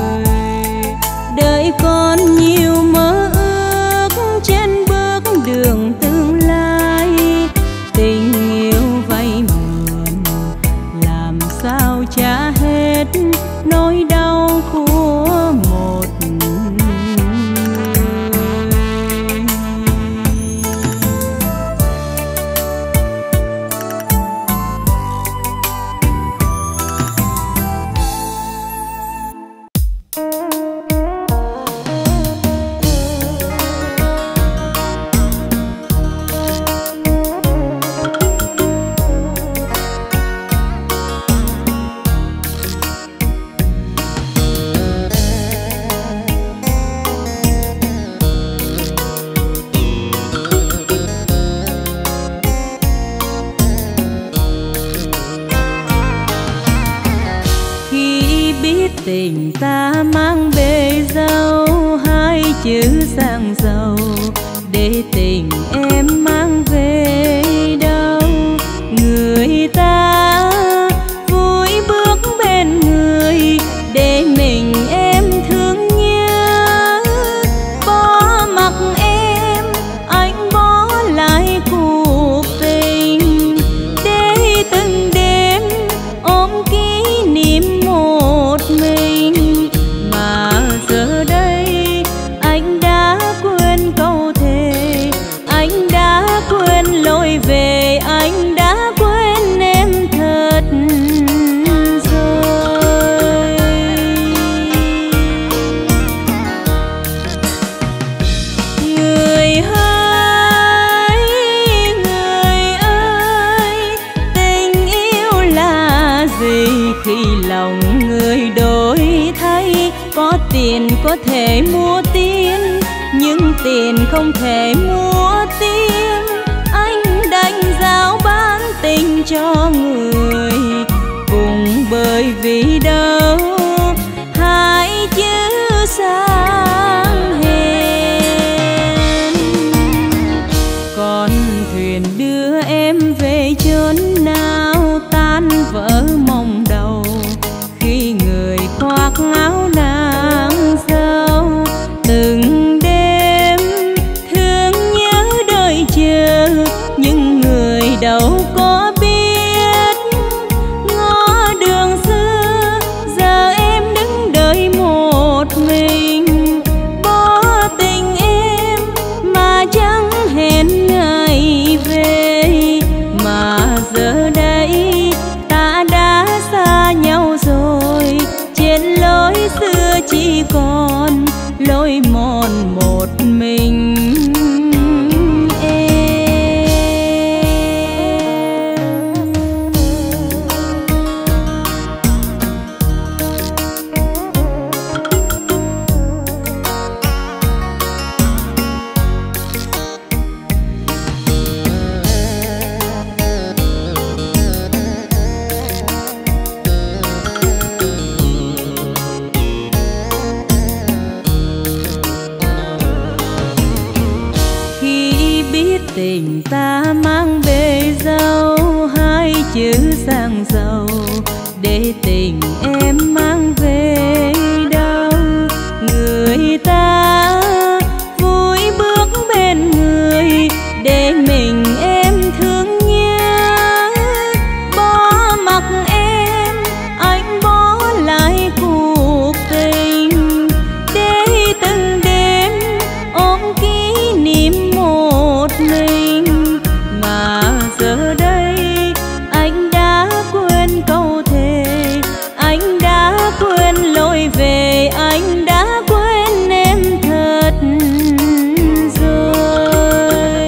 Đợi con nhiều mơ ước trên bước đường tương lai, tình yêu vay mượn làm sao trả hết nỗi đau của một người. tình ta mang bề dâu, hai chữ sang giàu để tình em mang về đâu. Người ta vui bước bên người để mình em thương nhớ, bỏ mặc em anh bỏ lại cuộc tình, để từng đêm ôm kỷ niệm một mình. Mà giờ đây anh đã quên câu thề, anh đã quên lối về, anh đã quên em thật rồi. Người ơi, người ơi, tình yêu là gì khi lòng người đổi thay? Có tiền có thể mua tiếng, nhưng tiền không thể mua tim. Anh đành giao bán tình cho người, cùng bởi vì đâu hai chữ sang hẹn. Con thuyền đưa em về chốn nào tan vỡ mộng đầu, khi người khoác áo nàng dâu. Từng đêm thương nhớ đợi chờ, nhưng người đâu có biết ngõ đường xưa. Giờ em đứng đợi một mình, bỏ tình em mà chẳng hẹn ngày về. Mà giờ đây ta đã xa nhau rồi, trên lối xưa chỉ còn lối mòn một mình em. Tình ta mang bề dâu, hai chữ sang giàu để tình em mang về đâu. Người ta vui bước bên người để mình em thương nhớ, bỏ mặc em anh bỏ lại cuộc tình, để từng đêm ôm kỷ niệm một mình. Mà giờ đây anh đã quên câu thề, anh đã quên lối về, anh đã quên em thật rồi.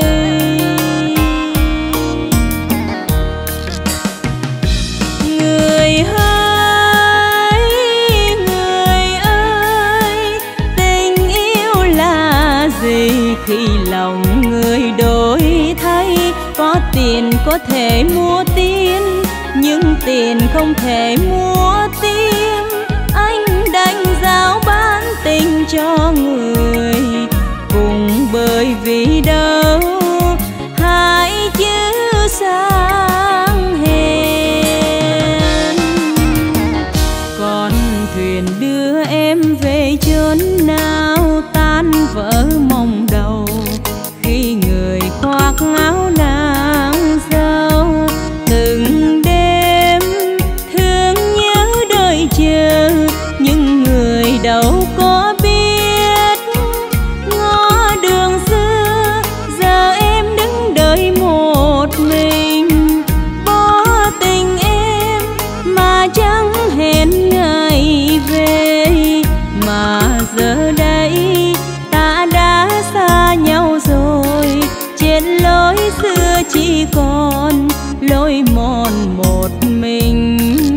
Người ơi, người ơi, tình yêu là gì khi lòng người đổi thay? Có tiền có thể mua tiếng, nhưng tiền không thể mua tim. Anh đành giao bán tình cho người, cùng bởi vì đâu hai chữ sang hẹn. Con thuyền đưa em về chốn nào tan vỡ mộng đầu, khi người khoác áo nàng dâu. Từng đêm thương nhớ đợi chờ, nhưng người đâu có biết ngõ đường xưa. Giờ em đứng đợi một mình, bỏ tình em mà chẳng hẹn ngày về. Mà giờ đây ta đã xa nhau rồi, trên lối xưa chỉ còn lối mòn một mình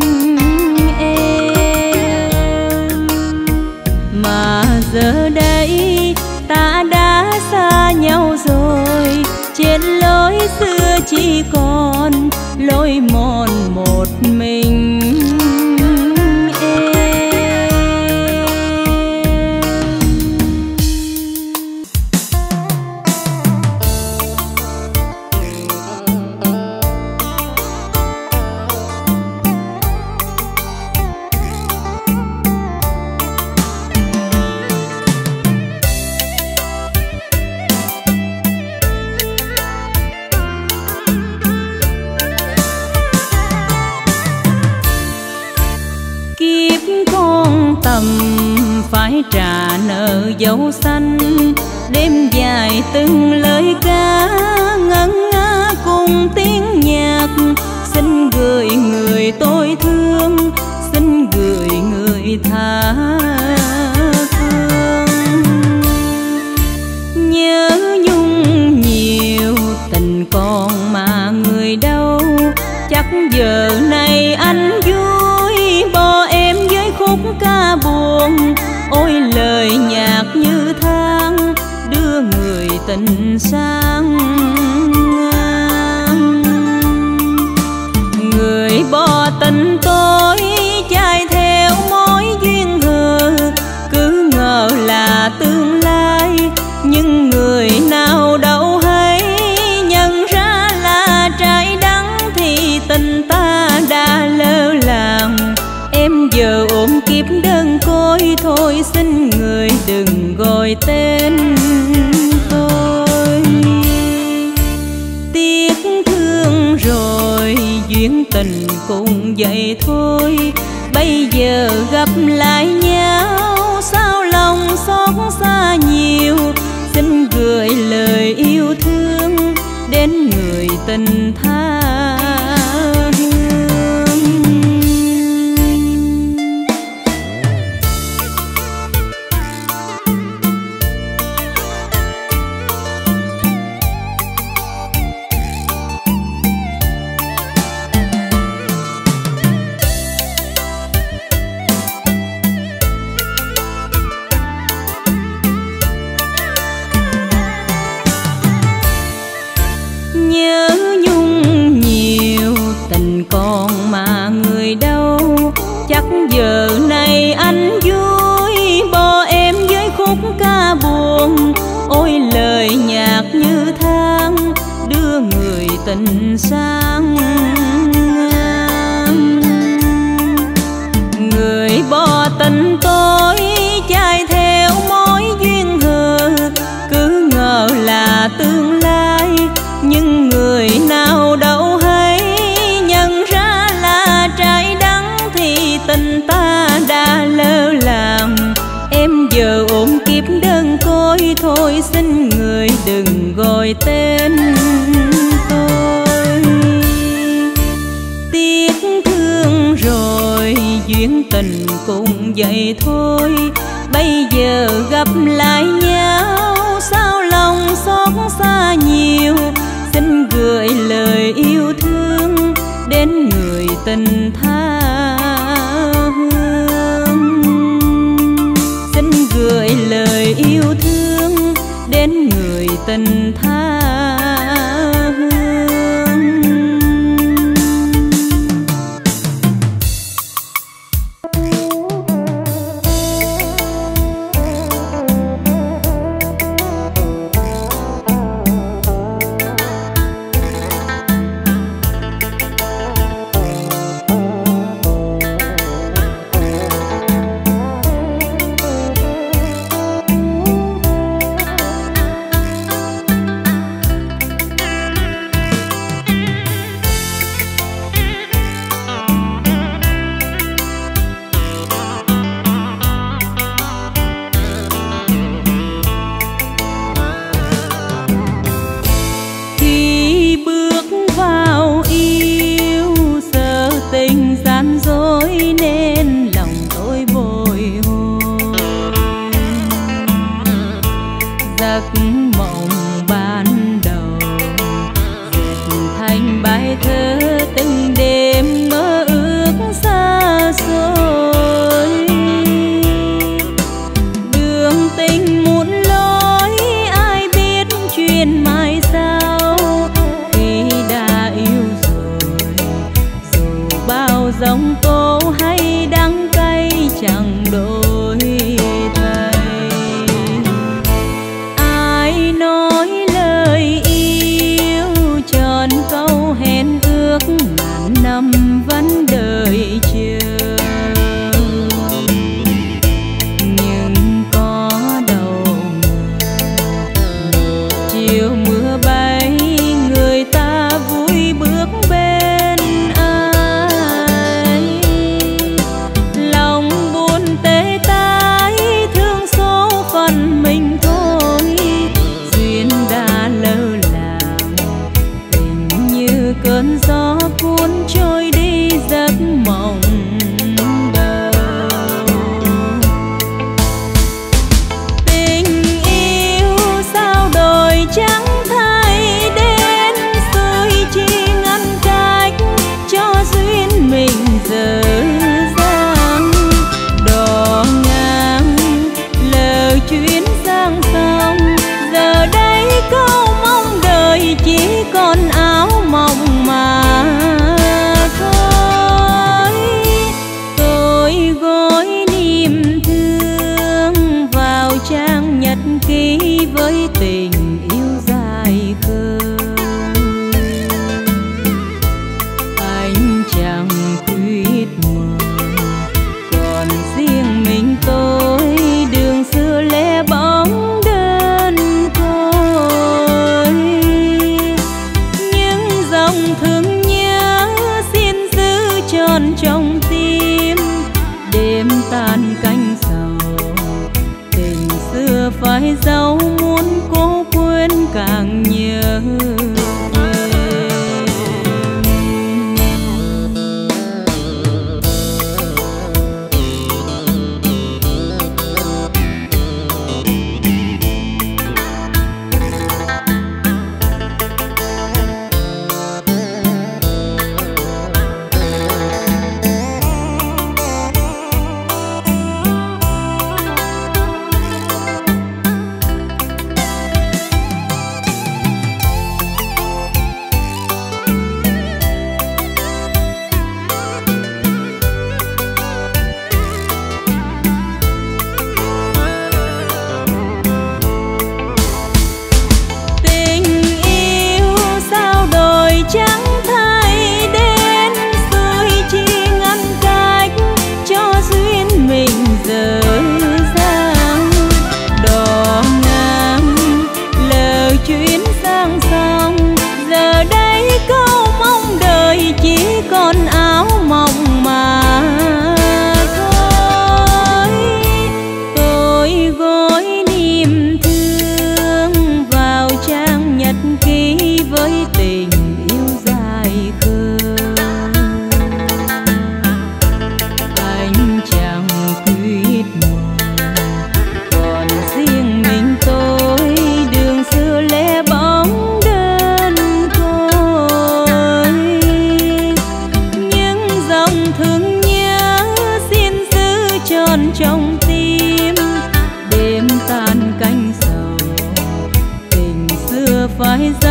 em. Mà giờ đây ta đã xa nhau rồi, trên lối xưa chỉ còn lối mòn một mình em. nói trà nợ dấu xanh, đêm dài từng lời ca ngân nga cùng tiếng nhạc. Xin gửi người tôi thương, xin gửi người tha phương. Nhớ nhung nhiều tình còn mà người đâu, chắc giờ này anh vui bỏ em với khúc ca buồn. Ôi lời nhạc như than đưa người tình sang ngang. Người bỏ tình tôi chạy theo mối duyên hờ, cứ ngờ là tương lai, nhưng người nào đâu hay nhận ra là trái đắng thì tình ta đã lỡ làng. Em giờ ôm kiếp đơn côi, thôi xin người đừng gọi tên tôi. Tiếc thương rồi duyên tình cũng vậy thôi, bây giờ gặp lại nhau sao lòng xót xa nhiều. Xin gửi lời yêu thương đến người tình tha hương. Nhớ nhung nhiều tình còn mà người đâu, chắc giờ này anh vui bỏ em với khúc ca buồn. Ôi lời nhạc như than đưa người tình sang ngang. Người bỏ tình tôi chạy theo mối duyên hờ, cứ ngờ là tương lai, nhưng người nào đâu hay nhận ra là trái đắng thì tình ta đã lỡ làng. Em giờ ôm kiếp đơn côi, thôi xin người đừng gọi tên tôi. Tiếc thương rồi duyên tình cũng vậy thôi, bây giờ gặp lại nhau sao lòng xót xa nhiều. Xin gửi lời yêu thương đến người tình tha hương. Xin gửi lời yêu thương đến người tình tha hương. Gian dối nên lòng tôi bồi hồi, giấc mộng ban đầu dệt thành bài thơ từng đêm mơ ước xa xôi. Đường tình muôn lối ai biết chuyện mai sau, khi đã yêu bao giông tố hay đắng cay chẳng đổi thay. Ai nói lời yêu tròn câu hẹn ước sang sông. Giờ đây câu mong đời chỉ còn áo mộng mà thôi. Tôi gối niềm thương vào trang nhật ký với tình yêu dài khơi. Anh chẳng quyết mời, còn riêng mình tôi đường xưa lẻ bóng đơn côi. Những dòng thương nhớ xin giữ tròn trong tim, đêm tan canh sầu tình xưa phải dấu, muốn cố quên càng nhớ. Trong tim đêm tan canh sầu tình xưa phải